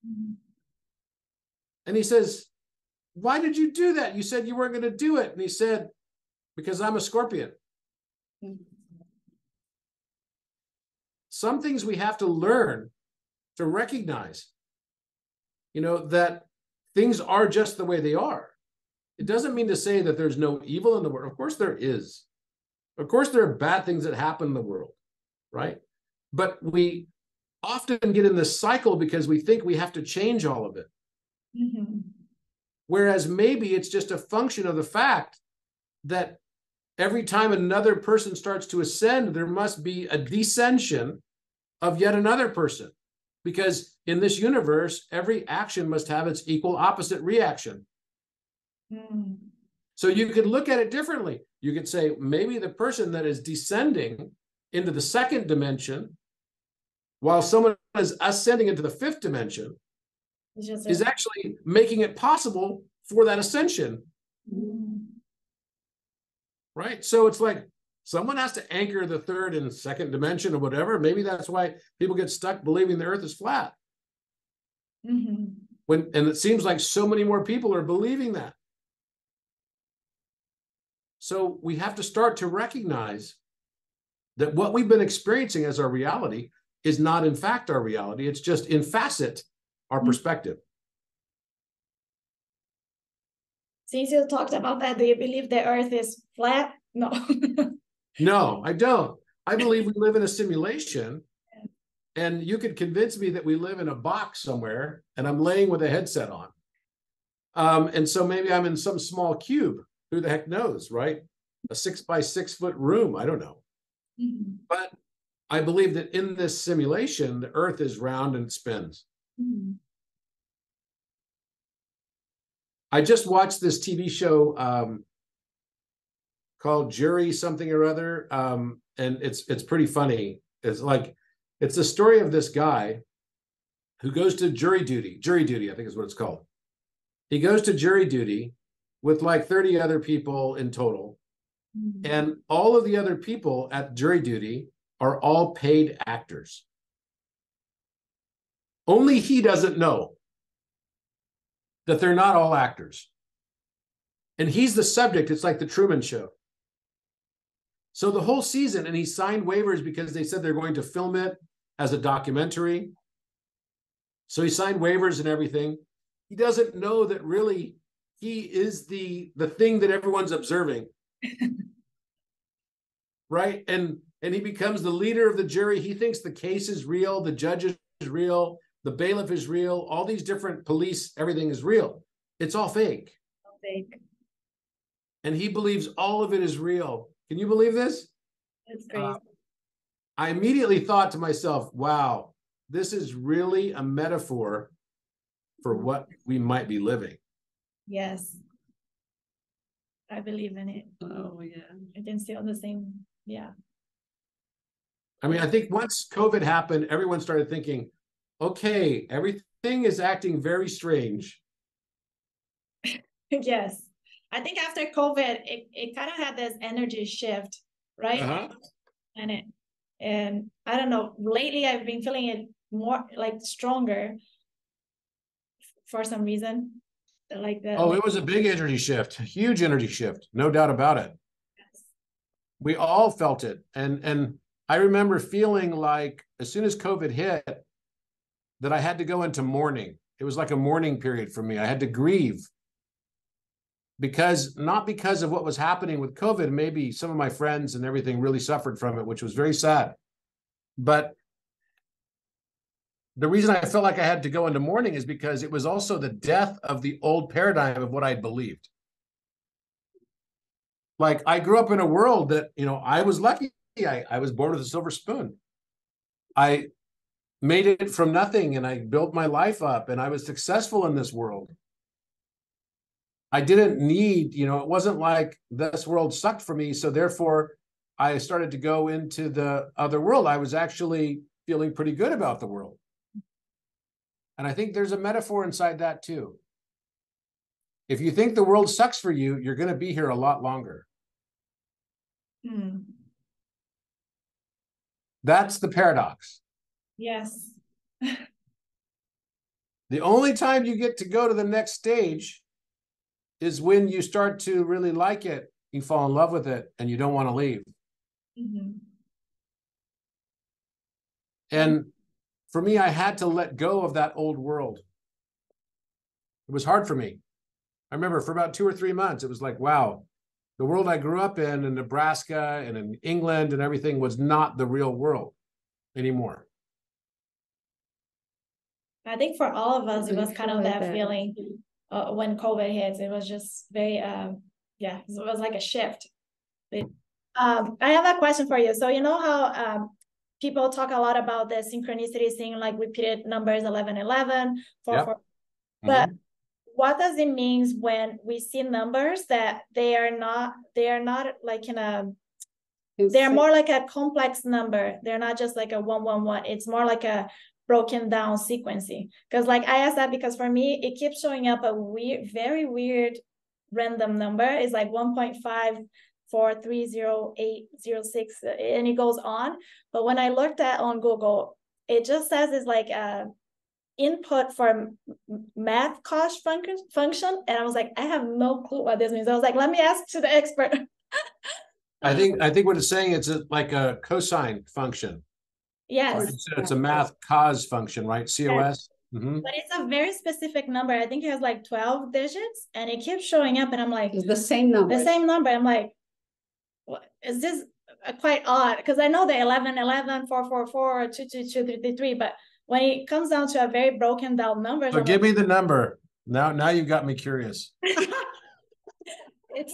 And he says, why did you do that? You said you weren't going to do it. And he said, because I'm a scorpion. Some things we have to learn to recognize, that things are just the way they are. It doesn't mean to say that there's no evil in the world. Of course there is. Of course there are bad things that happen in the world, right? But we often get in this cycle because we think we have to change all of it. Whereas maybe it's just a function of the fact that every time another person starts to ascend, there must be a descension of yet another person. Because in this universe, every action must have its equal opposite reaction. So you could look at it differently. You could say maybe the person that is descending into the second dimension, while someone is ascending into the fifth dimension, is actually making it possible for that ascension. Right? So it's like someone has to anchor the third and second dimension or whatever. Maybe that's why people get stuck believing the earth is flat. And it seems like so many more people are believing that. So we have to start to recognize that what we've been experiencing as our reality is not in fact our reality. It's just in facet our perspective. Since you talked about that, do you believe the earth is flat? No. No, I don't. I believe we live in a simulation, and you could convince me that we live in a box somewhere and I'm laying with a headset on. And so maybe I'm in some small cube. Who the heck knows, right? A 6 by 6 foot room. I don't know. But I believe that in this simulation, the earth is round and it spins. I just watched this TV show called Jury something or other. And it's pretty funny. It's the story of this guy who goes to jury duty, I think is what it's called. He goes to jury duty with like 30 other people in total. And all of the other people at jury duty are all paid actors. Only he doesn't know that they're not all actors. And he's the subject. It's like the Truman Show. So the whole season, and he signed waivers because they said they're going to film it as a documentary. So he signed waivers and everything. He doesn't know that really he is the thing that everyone's observing. Right? And he becomes the leader of the jury. He thinks the case is real, the judge is real, the bailiff is real, all these different police, everything is real. It's all fake. All fake. And he believes all of it is real. Can you believe this? It's crazy. I immediately thought to myself, wow, this is really a metaphor for what we might be living. Yes. I believe in it. Oh, yeah. I can see all the same. Yeah. I mean, I think once COVID happened, everyone started thinking, okay, everything is acting very strange. Yes. I think after COVID, it kind of had this energy shift, right? And I don't know, lately I've been feeling it more like stronger for some reason. Like that. Oh, it was a big energy shift, a huge energy shift, no doubt about it. Yes. We all felt it. And I remember feeling like as soon as COVID hit, that I had to go into mourning. It was like a mourning period for me. I had to grieve. Not because of what was happening with COVID, maybe some of my friends and everything really suffered from it, which was very sad. But the reason I felt like I had to go into mourning is because it was also the death of the old paradigm of what I'd believed. Like I grew up in a world that, I was lucky. I was born with a silver spoon. I made it from nothing and I built my life up and I was successful in this world. I didn't need, it wasn't like this world sucked for me. So therefore I started to go into the other world. I was actually feeling pretty good about the world. And I think there's a metaphor inside that too. If you think the world sucks for you, you're going to be here a lot longer. That's the paradox. Yes. The only time you get to go to the next stage is when you start to really like it, you fall in love with it, and you don't want to leave. And for me, I had to let go of that old world. It was hard for me. I remember for about 2 or 3 months, it was like, wow, the world I grew up in Nebraska and in England and everything was not the real world anymore. I think for all of us, it was kind of that feeling when COVID hits. It was just very, yeah, it was like a shift. I have a question for you. So you know how people talk a lot about the synchronicity, seeing like repeated numbers, 1111, 44. But what does it mean when we see numbers that they are not like in a, they're more like a complex number. They're not just like a 111. It's more like a broken down sequencing. Because like I asked that because for me, it keeps showing up a weird, very weird random number. It's like 1.543086, and it goes on. But when I looked at on Google, it just says it's like input for math cost function, and I was like, I have no clue what this means. I was like, let me ask to the expert. I think what it's saying, it's like a cosine function. Yes, it's a math cos function, right? COS. Yes. But it's a very specific number. I think it has like 12 digits, and it keeps showing up, and I'm like, it's the same number. The same number. I'm like, what is this? Quite odd, because I know the 1111, 444, 222, 333, but when it comes down to a very broken down number, so give me the number. Now you've got me curious. It's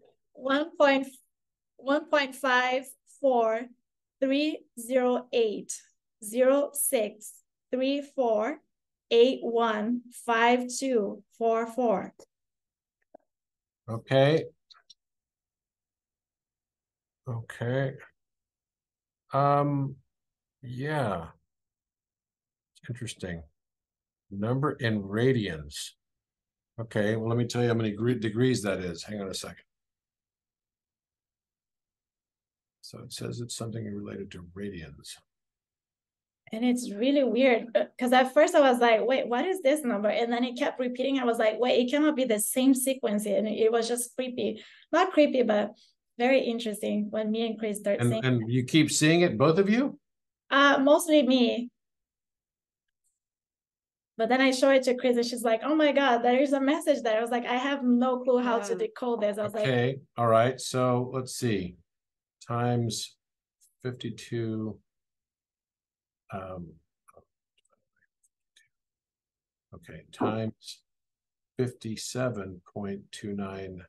1.530634815244. Okay. Yeah. It's interesting. Number in radians. Okay, well, let me tell you how many degrees that is. Hang on a second. So it says it's something related to radians. And it's really weird because at first I was like, wait, what is this number? And then it kept repeating. I was like, wait, it cannot be the same sequence. And it was just creepy. Not creepy, but very interesting when me and Chris start seeing. And you keep seeing it, both of you? Mostly me. But then I show it to Chris and she's like, oh my God, there is a message there. I was like, I have no clue how to decode this. I was like, all right. So let's see. Times 52. Okay, times 57.29599.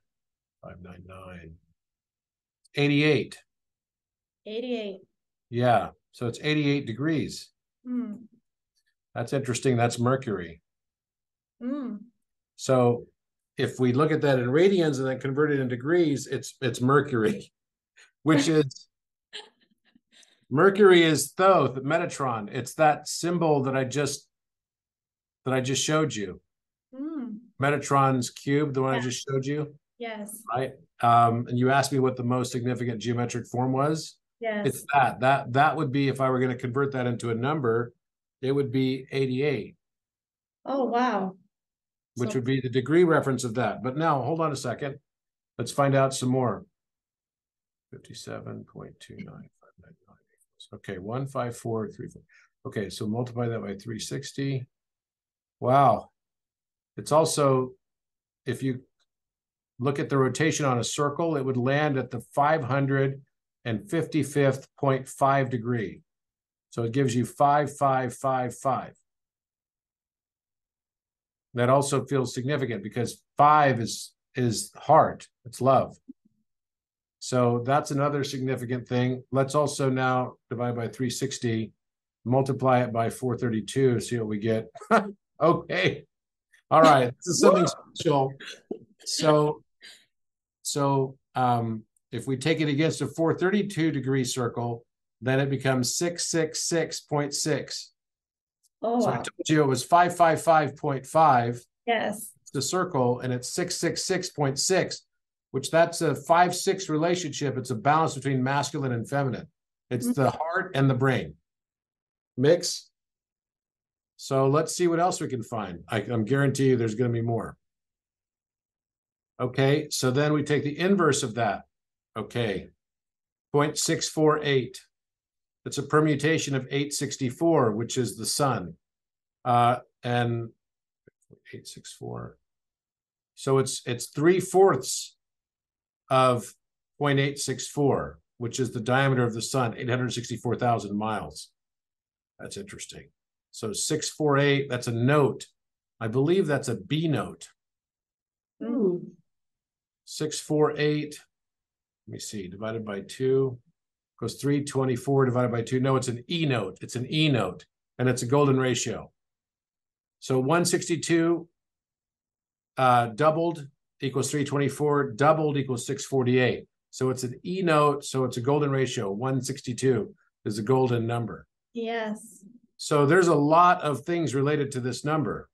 88. 88. Yeah, so it's 88 degrees. That's interesting. That's Mercury. So if we look at that in radians and then convert it in degrees, it's Mercury, which is Mercury is Thoth, Metatron. It's that symbol that I just showed you. Metatron's cube, the one I just showed you. Yes. Right. And you asked me what the most significant geometric form was. Yes. It's that would be, if I were going to convert that into a number, it would be 88. Oh, wow. Which would be the degree reference of that. But now, hold on a second. Let's find out some more. 57.29599. Okay, 15434. Okay, so multiply that by 360. Wow. It's also, if you look at the rotation on a circle, it would land at the 555th.5 degree. So it gives you 5555. That also feels significant because 5 is heart, it's love. So that's another significant thing. Let's also now divide by 360, multiply it by 432, see what we get. Okay. All right. This is something special. So if we take it against a 432 degree circle, then it becomes 666.6. Oh, so wow. I told you it was 555.5. Yes. the circle, and it's 666.6, which that's a 5-6 relationship. It's a balance between masculine and feminine. It's the heart and the brain mix. So let's see what else we can find. I'm guarantee you there's going to be more. Okay, so then we take the inverse of that. Okay, 0.648. It's a permutation of 864, which is the sun. And 864. So it's 3/4 of 0.864, which is the diameter of the sun, 864,000 miles. That's interesting. So 648, that's a note. I believe that's a B note. 648, let me see, divided by 2, goes 324 divided by 2. No, it's an E note. It's an E note, and it's a golden ratio. So 162 doubled equals 324, doubled equals 648. So it's an E note, so it's a golden ratio. 162 is a golden number. Yes. So there's a lot of things related to this number.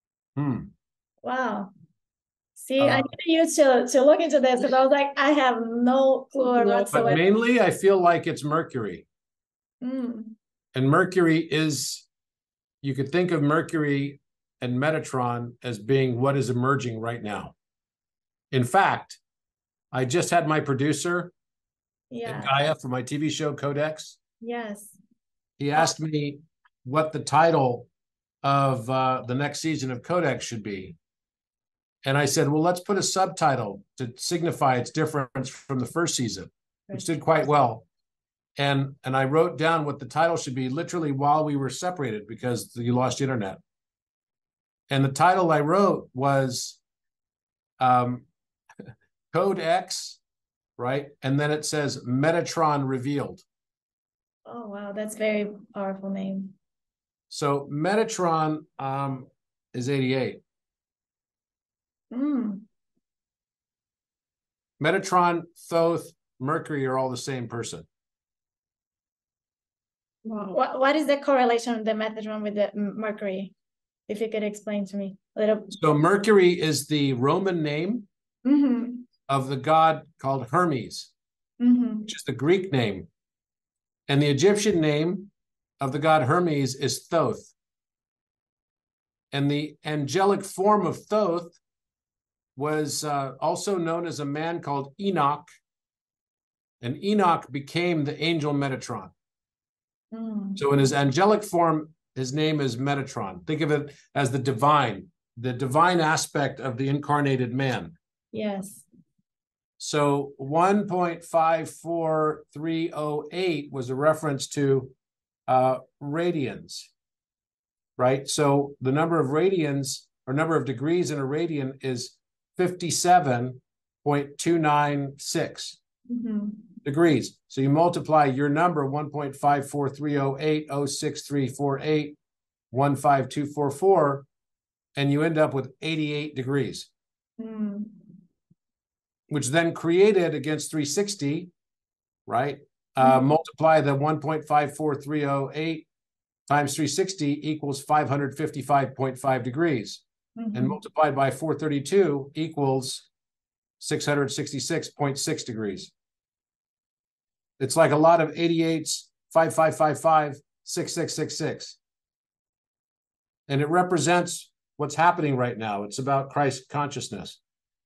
Wow. See, I needed you to look into this because I was like, I have no clue whatsoever. But mainly, I feel like it's Mercury. And Mercury is, you could think of Mercury and Metatron as being what is emerging right now. In fact, I just had my producer at Gaia for my TV show Codex. Yes. He asked me what the title of the next season of Codex should be. And I said, well, let's put a subtitle to signify its difference from the first season, which did quite well. And I wrote down what the title should be literally while we were separated because you lost internet. And the title I wrote was Code X, right? And then it says Metatron Revealed. Oh, wow. That's a very powerful name. So Metatron is 88. Metatron, Thoth, Mercury are all the same person. Wow. What is the correlation of the Metatron with the Mercury? If you could explain to me a little. So Mercury is the Roman name of the god called Hermes, which is the Greek name. And the Egyptian name of the god Hermes is Thoth. And the angelic form of Thoth was also known as a man called Enoch. And Enoch became the angel Metatron. So in his angelic form, his name is Metatron. Think of it as the divine aspect of the incarnated man. Yes. So 1.54308 was a reference to radians, right? So the number of radians or number of degrees in a radian is 57.296 degrees. So you multiply your number 1.54308, 06348, 15244, and you end up with 88 degrees, which then created against 360, right? Multiply the 1.54308 times 360 equals 555.5 degrees. And multiplied by 432 equals 666.6 degrees. It's like a lot of 88s, 5555, 6666. And it represents what's happening right now. It's about Christ consciousness.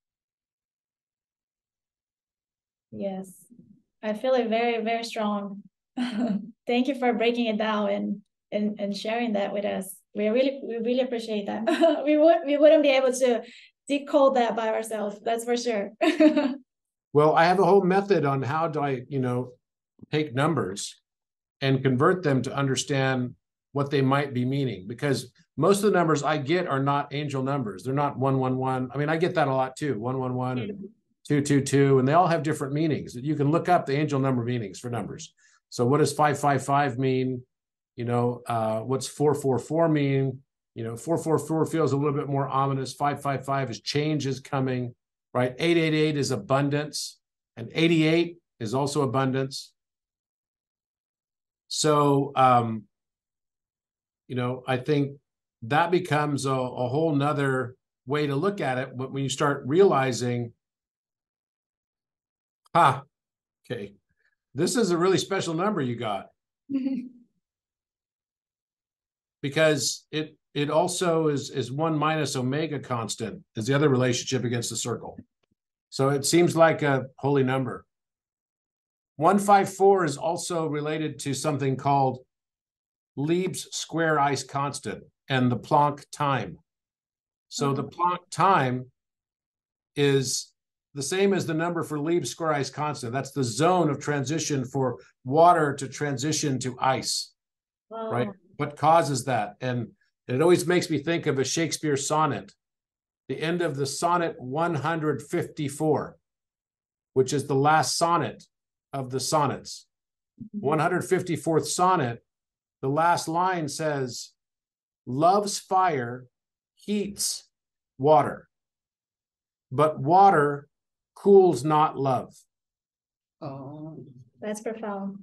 Yes. I feel it very, very strong. Thank you for breaking it down and sharing that with us. We really appreciate that. we wouldn't be able to decode that by ourselves. That's for sure. Well, I have a whole method on how do I, take numbers and convert them to understand what they might be meaning, because most of the numbers I get are not angel numbers. They're not 111. I mean, I get that a lot too, 111 and 222, and they all have different meanings. You can look up the angel number meanings for numbers. So what does 555 mean? What's 444 mean? 444 feels a little bit more ominous. 555 is change is coming, right? 888 is abundance, and 88 is also abundance. So, I think that becomes a whole nother way to look at it when you start realizing, okay, this is a really special number you got. Because it also is 1 minus omega constant is the other relationship against the circle. So it seems like a holy number. 154 is also related to something called Lieb's square ice constant and the Planck time. So the Planck time is the same as the number for Lieb's square ice constant. That's the zone of transition for water to transition to ice, right? What causes that? And it always makes me think of a Shakespeare sonnet, the end of the sonnet 154, which is the last sonnet of the sonnets. 154th sonnet, the last line says, love's fire heats water, but water cools not love. Oh, That's profound.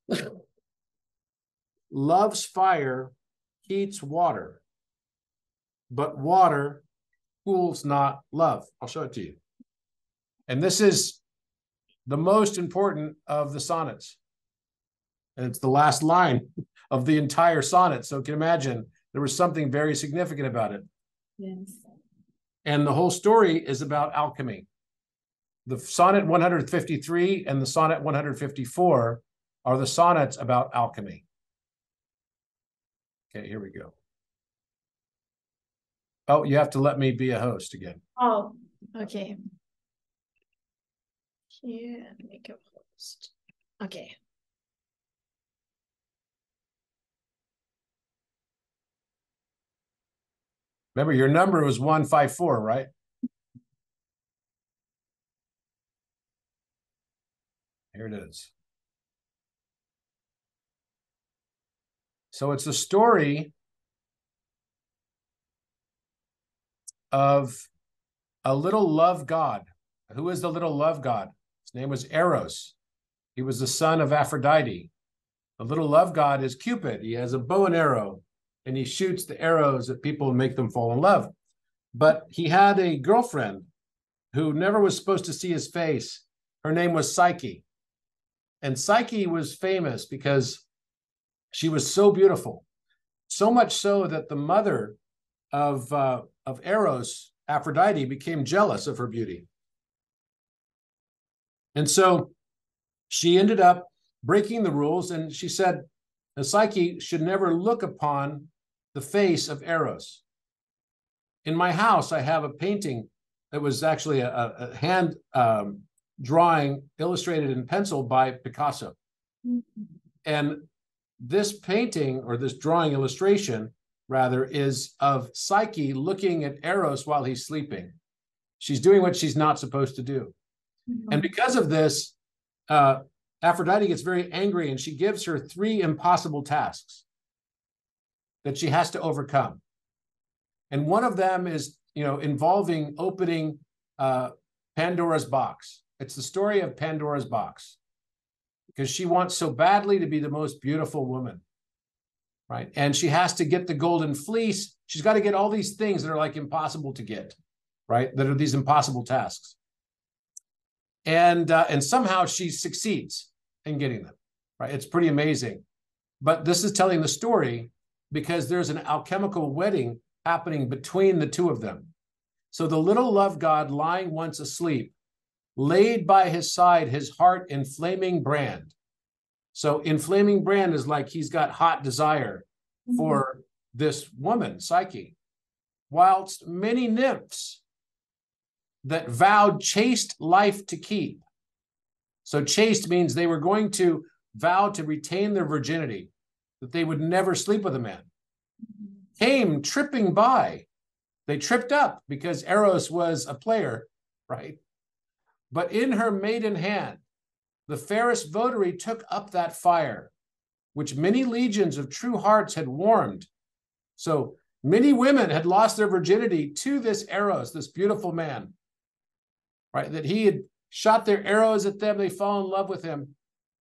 Love's fire heats water, but water cools not love. I'll show it to you. And this is the most important of the sonnets. And it's the last line of the entire sonnet. So you can imagine there was something very significant about it. Yes. And the whole story is about alchemy. The sonnet 153 and the sonnet 154 are the sonnets about alchemy. Okay, here we go. Oh, you have to let me be a host again. Oh, okay. Here, make a host. Okay. Remember, your number was 154, right? Here it is. So it's a story of a little love god. Who is the little love god? His name was Eros. He was the son of Aphrodite. The little love god is Cupid. He has a bow and arrow, and he shoots the arrows at people and make them fall in love. But he had a girlfriend who never was supposed to see his face. Her name was Psyche. And Psyche was famous because she was so beautiful, so much so that the mother of Eros, Aphrodite, became jealous of her beauty. And so she ended up breaking the rules, and she said, Psyche should never look upon the face of Eros. In my house, I have a painting that was actually a hand drawing illustrated in pencil by Picasso. And this painting, or this drawing illustration, rather, is of Psyche looking at Eros while he's sleeping. She's doing what she's not supposed to do. And because of this, Aphrodite gets very angry, and she gives her 3 impossible tasks that she has to overcome. And one of them is, involving opening Pandora's box. It's the story of Pandora's box, because she wants so badly to be the most beautiful woman, right? And she has to get the golden fleece. She's got to get all these things that are like impossible to get, right? That are these impossible tasks. And somehow she succeeds in getting them, right? It's pretty amazing. But this is telling the story because there's an alchemical wedding happening between the two of them. So the little love god, lying once asleep, laid by his side his heart inflaming brand. So inflaming brand is like he's got hot desire for this woman, Psyche, whilst many nymphs that vowed chaste life to keep. So chaste means they were going to vow to retain their virginity, that they would never sleep with a man, came tripping by. They tripped up because Eros was a player, right? But in her maiden hand, the fairest votary took up that fire, which many legions of true hearts had warmed. So many women had lost their virginity to this Eros, this beautiful man, right? That he had shot their arrows at them, they fall in love with him.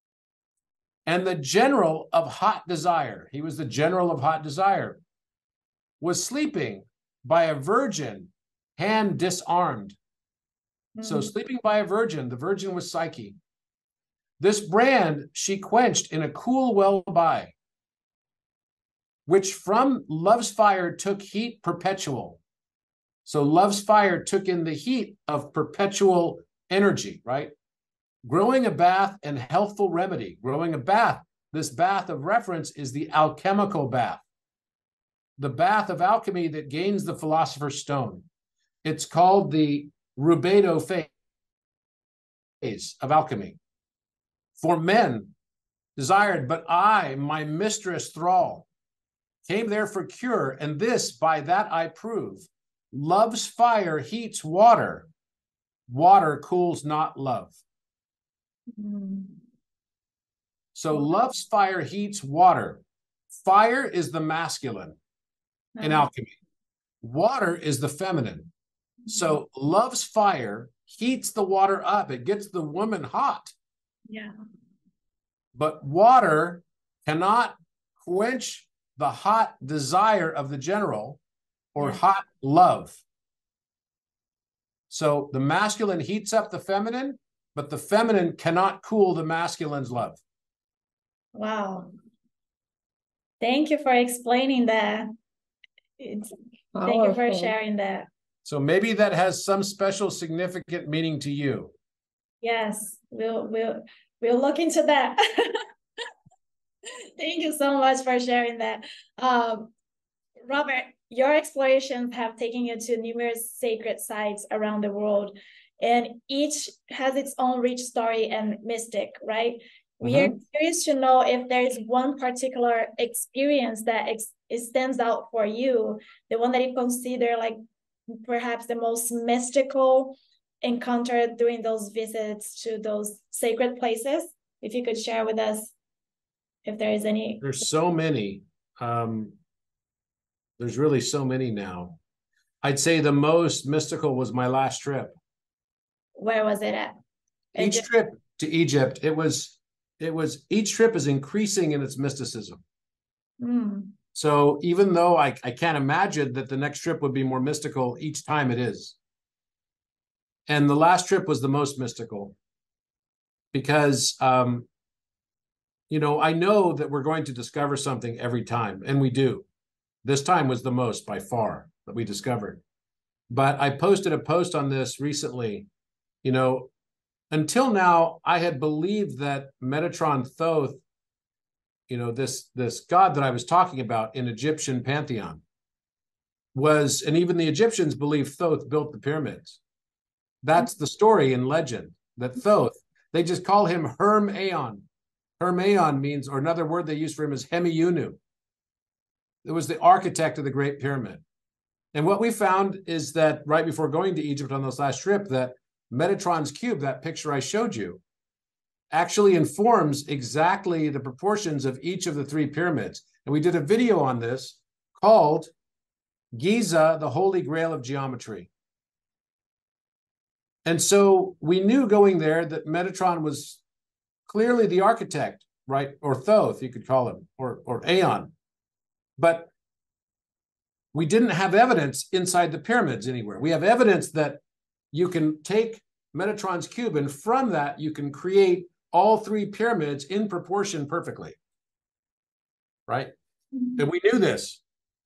And the general of hot desire, he was the general of hot desire, was sleeping by a virgin hand disarmed. So Mm. sleeping by a virgin, the virgin was Psyche. This brand she quenched in a cool well by, which from love's fire took heat perpetual. So love's fire took in the heat of perpetual energy, right? Growing a bath and healthful remedy. Growing a bath. This bath of reference is the alchemical bath. The bath of alchemy that gains the philosopher's stone. It's called the rubedo phase of alchemy. For men desired, but I, my mistress thrall, came there for cure, and this by that I prove. Love's fire heats water. Water cools not love. Mm. So love's fire heats water. Fire is the masculine in alchemy. Water is the feminine. So love's fire heats the water up. It gets the woman hot. Yeah. But water cannot quench the hot desire of the general or hot love. So the masculine heats up the feminine, but the feminine cannot cool the masculine's love. Wow. Thank you for explaining that. Thank you for sharing that. So maybe that has some special significant meaning to you. Yes, we'll look into that. Thank you so much for sharing that. Robert, your explorations have taken you to numerous sacred sites around the world, and each has its own rich story and mystic, right? We are curious to know if there is one particular experience that stands out for you, the one that you consider like perhaps the most mystical encounter during those visits to those sacred places. If you could share with us if there is any. There's so many. There's really so many now. I'd say the most mystical was my last trip. Where was it at? Each trip to Egypt, it was each trip is increasing in its mysticism. Mm. So even though I can't imagine that the next trip would be more mystical, each time it is. And the last trip was the most mystical because, you know, I know that we're going to discover something every time, and we do. This time was the most by far that we discovered. But I posted a post on this recently. You know, until now, I had believed that Metatron Thoth, you know, this god that I was talking about in Egyptian pantheon was, and even the Egyptians believed Thoth built the pyramids. That's the story in legend, that Thoth, they just call him Herm-Aeon. Herm-Aeon means, or another word they use for him is Hemi-Unu. It was the architect of the Great Pyramid. And what we found is that right before going to Egypt on this last trip, that Metatron's cube, that picture I showed you, actually informs exactly the proportions of each of the three pyramids. And we did a video on this called Giza, the Holy Grail of Geometry. And so we knew going there that Metatron was clearly the architect, right? Or Thoth, you could call him, or Aeon. But we didn't have evidence inside the pyramids anywhere. We have evidence that you can take Metatron's cube, and from that, you can create all three pyramids in proportion perfectly, right? Mm-hmm. And we knew this.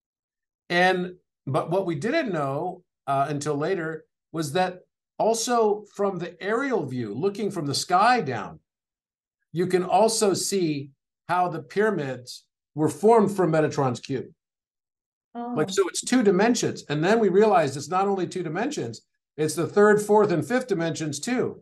But what we didn't know until later was that also from the aerial view, looking from the sky down, you can also see how the pyramids were formed from Metatron's cube. Oh. Like, so it's 2 dimensions. And then we realized it's not only 2 dimensions, it's the 3rd, 4th, and 5th dimensions too.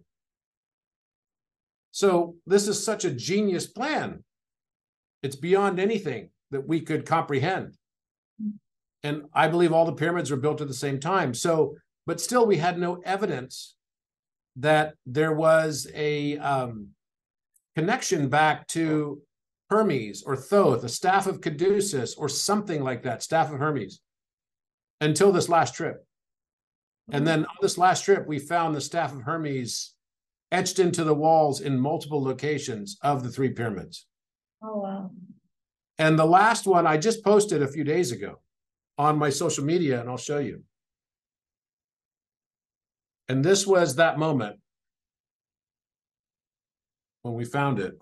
So this is such a genius plan. It's beyond anything that we could comprehend. And I believe all the pyramids were built at the same time. So, but still we had no evidence that there was a connection back to Hermes or Thoth, a staff of Caduceus or something like that, staff of Hermes, until this last trip. And then on this last trip, we found the staff of Hermes etched into the walls in multiple locations of the 3 pyramids. Oh, wow. And the last one I just posted a few days ago on my social media, and I'll show you. And this was that moment when we found it.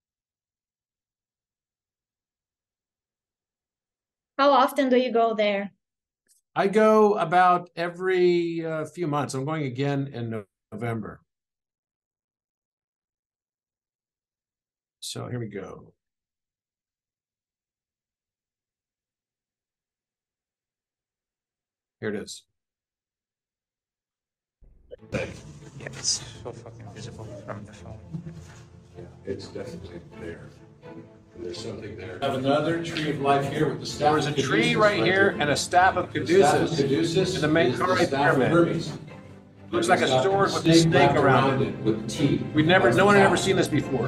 How often do you go there? I go about every few months. I'm going again in November. So here we go. Here it is. Yeah, it's so fucking visible from the phone. Yeah, it's definitely there. There's something there. I have another tree of life here with the staff. There was a tree right here and a staff of caduceus in the main pyramid. Looks like a sword with a snake around it with teeth. No one had ever seen this before.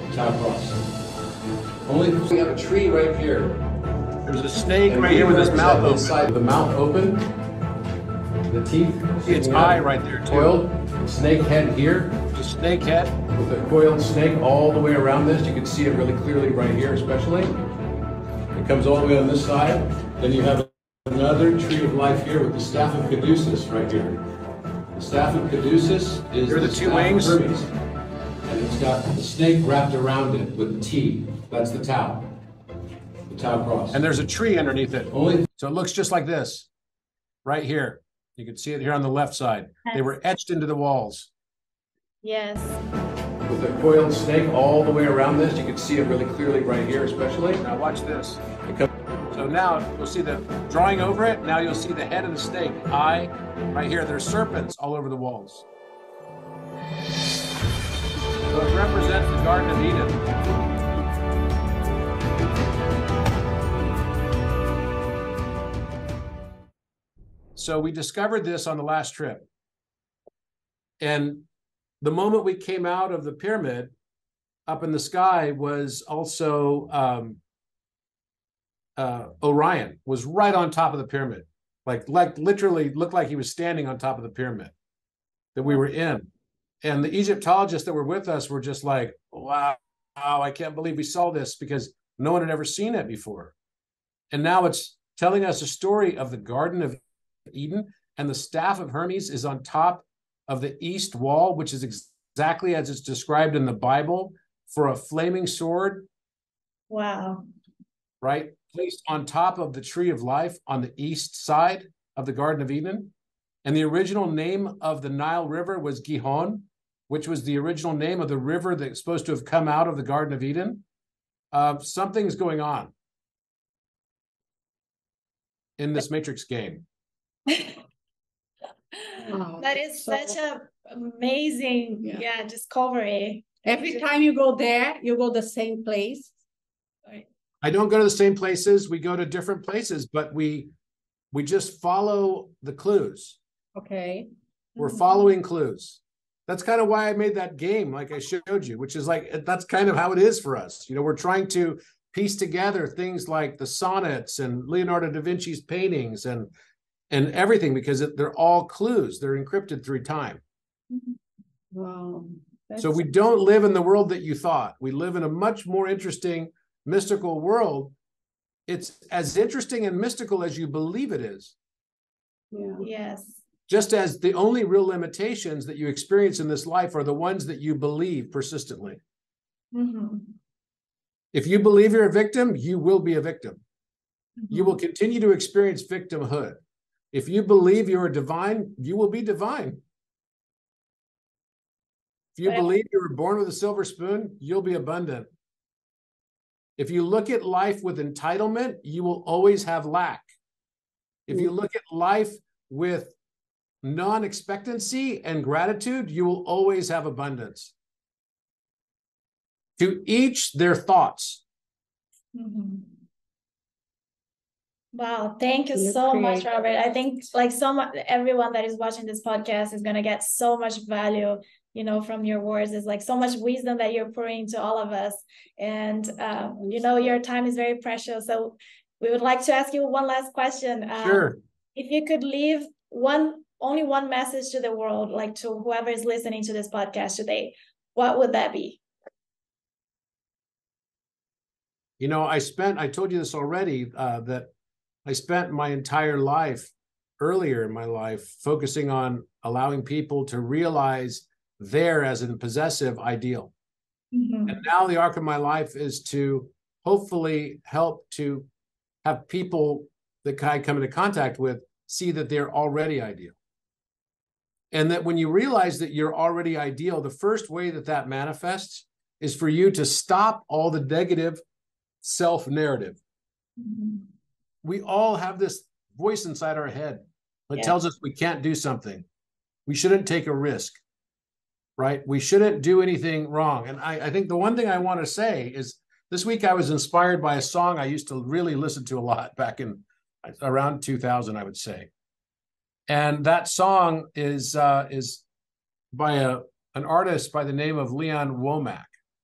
Only we have a tree right here. There's a snake right here with his mouth open. The mouth open. The teeth. Its eye right there too. Coiled. Snake head here. The snake head. With a coiled snake all the way around this. You can see it really clearly right here especially. It comes all the way on this side. Then you have another tree of life here with the staff of caduceus right here. The staff of caduceus is the two wings. And it's got the snake wrapped around it with T. That's the Tau. The Tau cross. And there's a tree underneath it. So it looks just like this. Right here. You can see it here on the left side. They were etched into the walls. Yes. With a coiled snake all the way around this. You can see it really clearly right here especially. Now watch this. So now you'll see the drawing over it. Now you'll see the head of the snake. Eye right here. There's serpents all over the walls. So it represents the Garden of Eden. So we discovered this on the last trip. And the moment we came out of the pyramid, up in the sky was also Orion was right on top of the pyramid. Like literally looked like he was standing on top of the pyramid that we were in. And the Egyptologists that were with us were just like, wow, I can't believe we saw this because no one had ever seen it before. And now it's telling us a story of the Garden of Eden, and the staff of Hermes is on top of the east wall, which is exactly as it's described in the Bible for a flaming sword. Wow. Right? Placed on top of the tree of life on the east side of the Garden of Eden. And the original name of the Nile River was Gihon, which was the original name of the river that's supposed to have come out of the Garden of Eden. Something's going on in this Matrix game. That is such a amazing discovery. Every time you go there, you go the same place. I don't go to the same places. We go to different places, but we just follow the clues. Okay. We're following clues. That's kind of why I made that game, like I showed you, which is like, that's kind of how it is for us. You know, we're trying to piece together things like the sonnets and Leonardo da Vinci's paintings and everything, because they're all clues. They're encrypted through time. Wow. So we don't live in the world that you thought. We live in a much more interesting, mystical world. It's as interesting and mystical as you believe it is. Yeah. Yes. Just as the only real limitations that you experience in this life are the ones that you believe persistently. Mm-hmm. If you believe you're a victim, you will be a victim. Mm-hmm. You will continue to experience victimhood. If you believe you are divine, you will be divine. If you believe you were born with a silver spoon, you'll be abundant. If you look at life with entitlement, you will always have lack. If you look at life with non-expectancy and gratitude, you will always have abundance. To each their thoughts. Mm-hmm. Wow, thank you so much, Robert. I think like everyone that is watching this podcast is going to get so much value, you know, from your words. It's like so much wisdom that you're pouring to all of us. And, you know, your time is very precious. So we would like to ask you one last question. Sure. If you could leave only one message to the world, like to whoever is listening to this podcast today, what would that be? You know, I told you this already, that I spent my entire life earlier in my life, focusing on allowing people to realize there as a possessive ideal. Mm-hmm. And now the arc of my life is to hopefully help to have people that I come into contact with see that they're already ideal. And that when you realize that you're already ideal, the first way that that manifests is for you to stop all the negative self-narrative. Mm-hmm. We all have this voice inside our head that tells us we can't do something. We shouldn't take a risk, right? We shouldn't do anything wrong. And I think the one thing I want to say is this week I was inspired by a song I used to really listen to a lot back in around 2000, I would say. And that song is by an artist by the name of Leon Womack.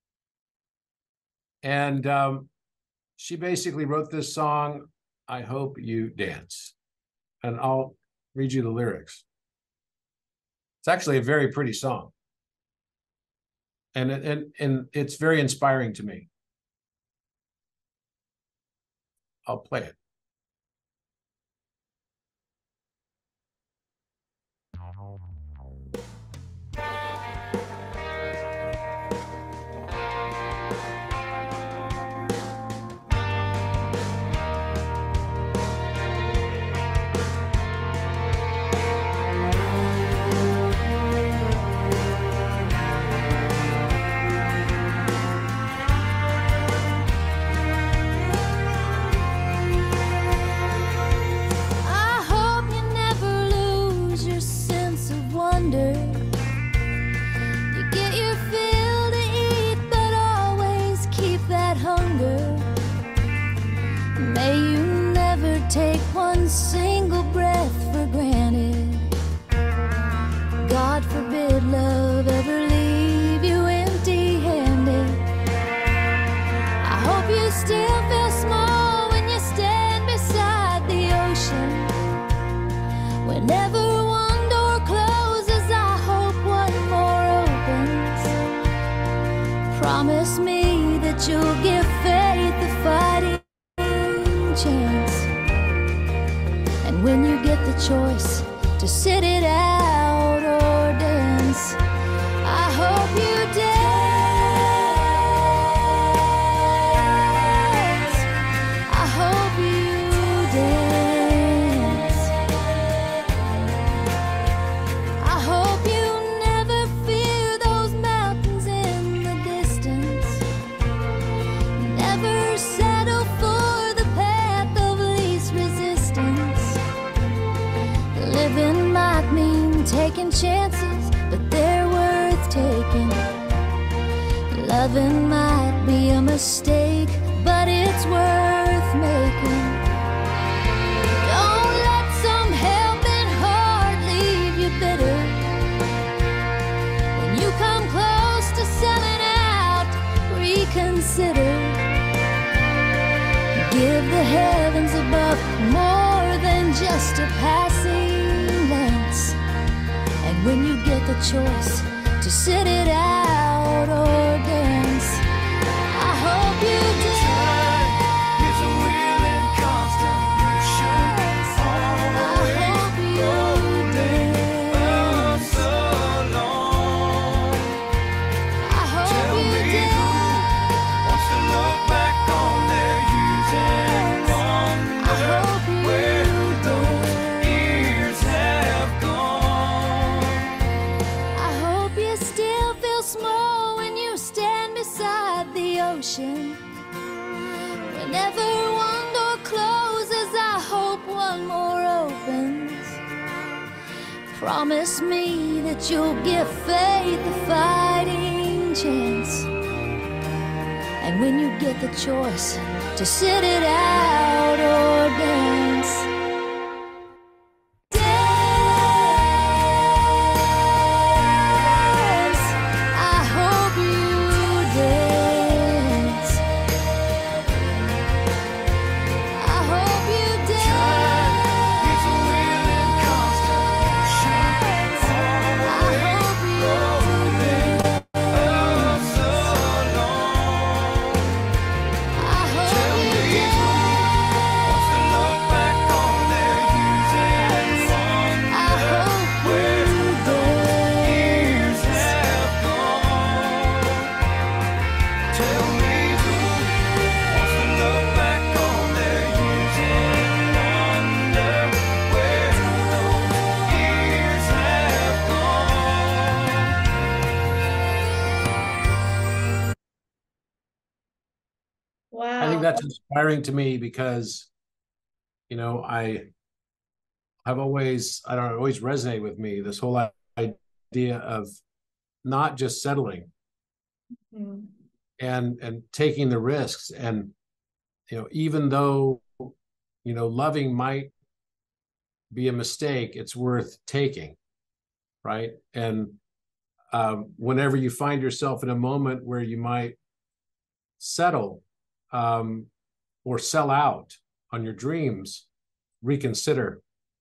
And she basically wrote this song, I Hope You Dance. And I'll read you the lyrics. It's actually a very pretty song. And it's very inspiring to me. I'll play it. Take one single breath for granted. God forbid love ever leave you empty-handed. I hope you still feel small when you stand beside the ocean. Whenever one door closes, I hope one more opens. Promise me that you'll give faith a fighting chance. When you get the choice to sit it out or dance, I hope you dance. I hope you dance. I hope you never fear those mountains in the distance. Never settle for the path of least resistance. Living might mean taking chances, but they're worth taking. Loving might be a mistake, but it's worth making. Don't let some helping heart leave you bitter. When you come close to selling out, reconsider. Give the heavens above more than just a passing glance. And when you get the choice to sit it out or dance, I hope you dance. It's a wheel in constant motion. I hope you dance. So long. I hope Tell you me dance. who wants to look back on their years and I hope wonder you where those dance. years have gone. I hope you still feel small when you stand beside the ocean. Whenever one door closes, I hope one more opens. Promise me that you'll give faith a fighting chance. And when you get the choice to sit it out or dance, dance. I hope you dance. I hope you dance. It's a wheel in constant motion. I hope you dance. So long. I hope you dance. that's inspiring to me because, you know, I've always, I don't know, always resonated with me, this whole idea of not just settling and taking the risks. And, you know, even though, you know, loving might be a mistake, it's worth taking, right? And whenever you find yourself in a moment where you might settle or sell out on your dreams, reconsider.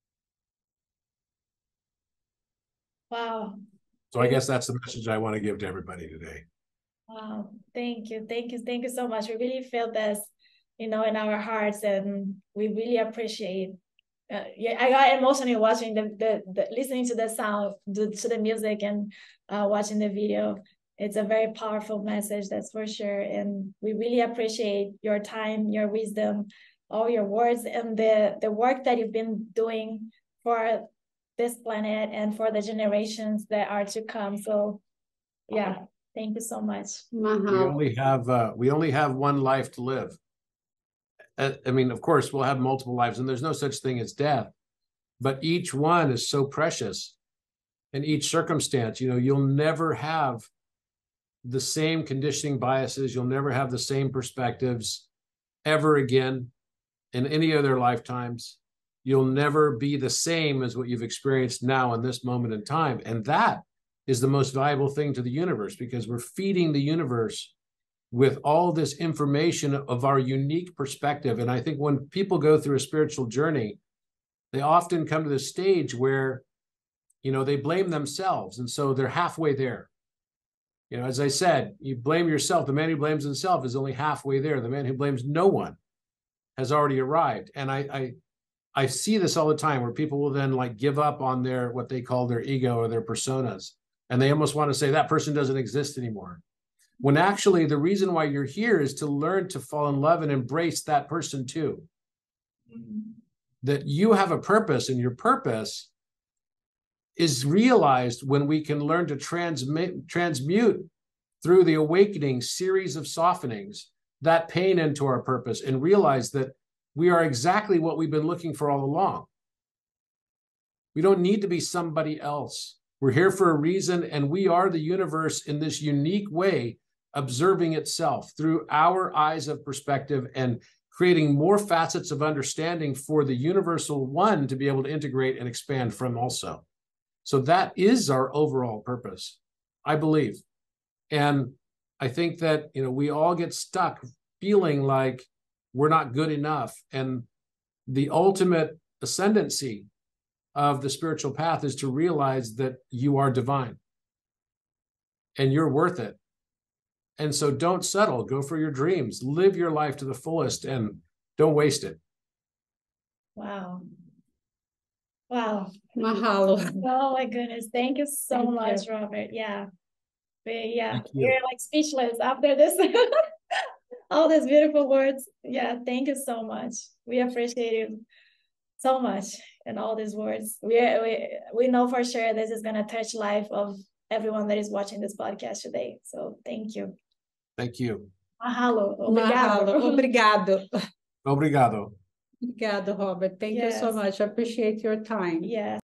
Wow. So I guess that's the message I want to give to everybody today. Wow. Thank you. Thank you. Thank you so much. We really feel this, you know, in our hearts, and we really appreciate. Yeah, I got emotional watching the listening to the sound, to the music, and watching the video. It's a very powerful message, that's for sure. And we really appreciate your time, your wisdom, all your words, and the work that you've been doing for this planet and for the generations that are to come. So yeah, thank you so much. We only have one life to live. I mean, of course, we'll have multiple lives, and there's no such thing as death, but each one is so precious. In each circumstance, you know, you'll never have the same conditioning biases. You'll never have the same perspectives ever again in any other lifetimes. You'll never be the same as what you've experienced now in this moment in time. And that is the most valuable thing to the universe, because we're feeding the universe with all this information of our unique perspective. And I think when people go through a spiritual journey, they often come to this stage where, you know, they blame themselves. And so they're halfway there. You know, as I said, you blame yourself. The man who blames himself is only halfway there. The man who blames no one has already arrived. And I see this all the time, where people will then like give up on their, what they call their ego or their personas. And they almost want to say that person doesn't exist anymore. When actually the reason why you're here is to learn to fall in love and embrace that person too. That you have a purpose, and your purpose is realized when we can learn to transmute through the awakening series of softenings that pain into our purpose, and realize that we are exactly what we've been looking for all along. We don't need to be somebody else. We're here for a reason, and we are the universe in this unique way, observing itself through our eyes of perspective and creating more facets of understanding for the universal one to be able to integrate and expand from also. So that is our overall purpose, I believe. And I think that, you know, we all get stuck feeling like we're not good enough. And the ultimate ascendancy of the spiritual path is to realize that you are divine and you're worth it. And so don't settle, go for your dreams, live your life to the fullest, and don't waste it. Wow. Wow. Mahalo. Oh my goodness. Thank you so much, Robert. Yeah. We're like speechless after this. All these beautiful words. Yeah, thank you so much. We appreciate you so much and all these words. We know for sure this is gonna touch life of everyone that is watching this podcast today. So thank you. Thank you. Mahalo. Obrigado. Mahalo. Obrigado. Obrigado. Obrigado, Robert. Thank you so much. I appreciate your time. Yeah.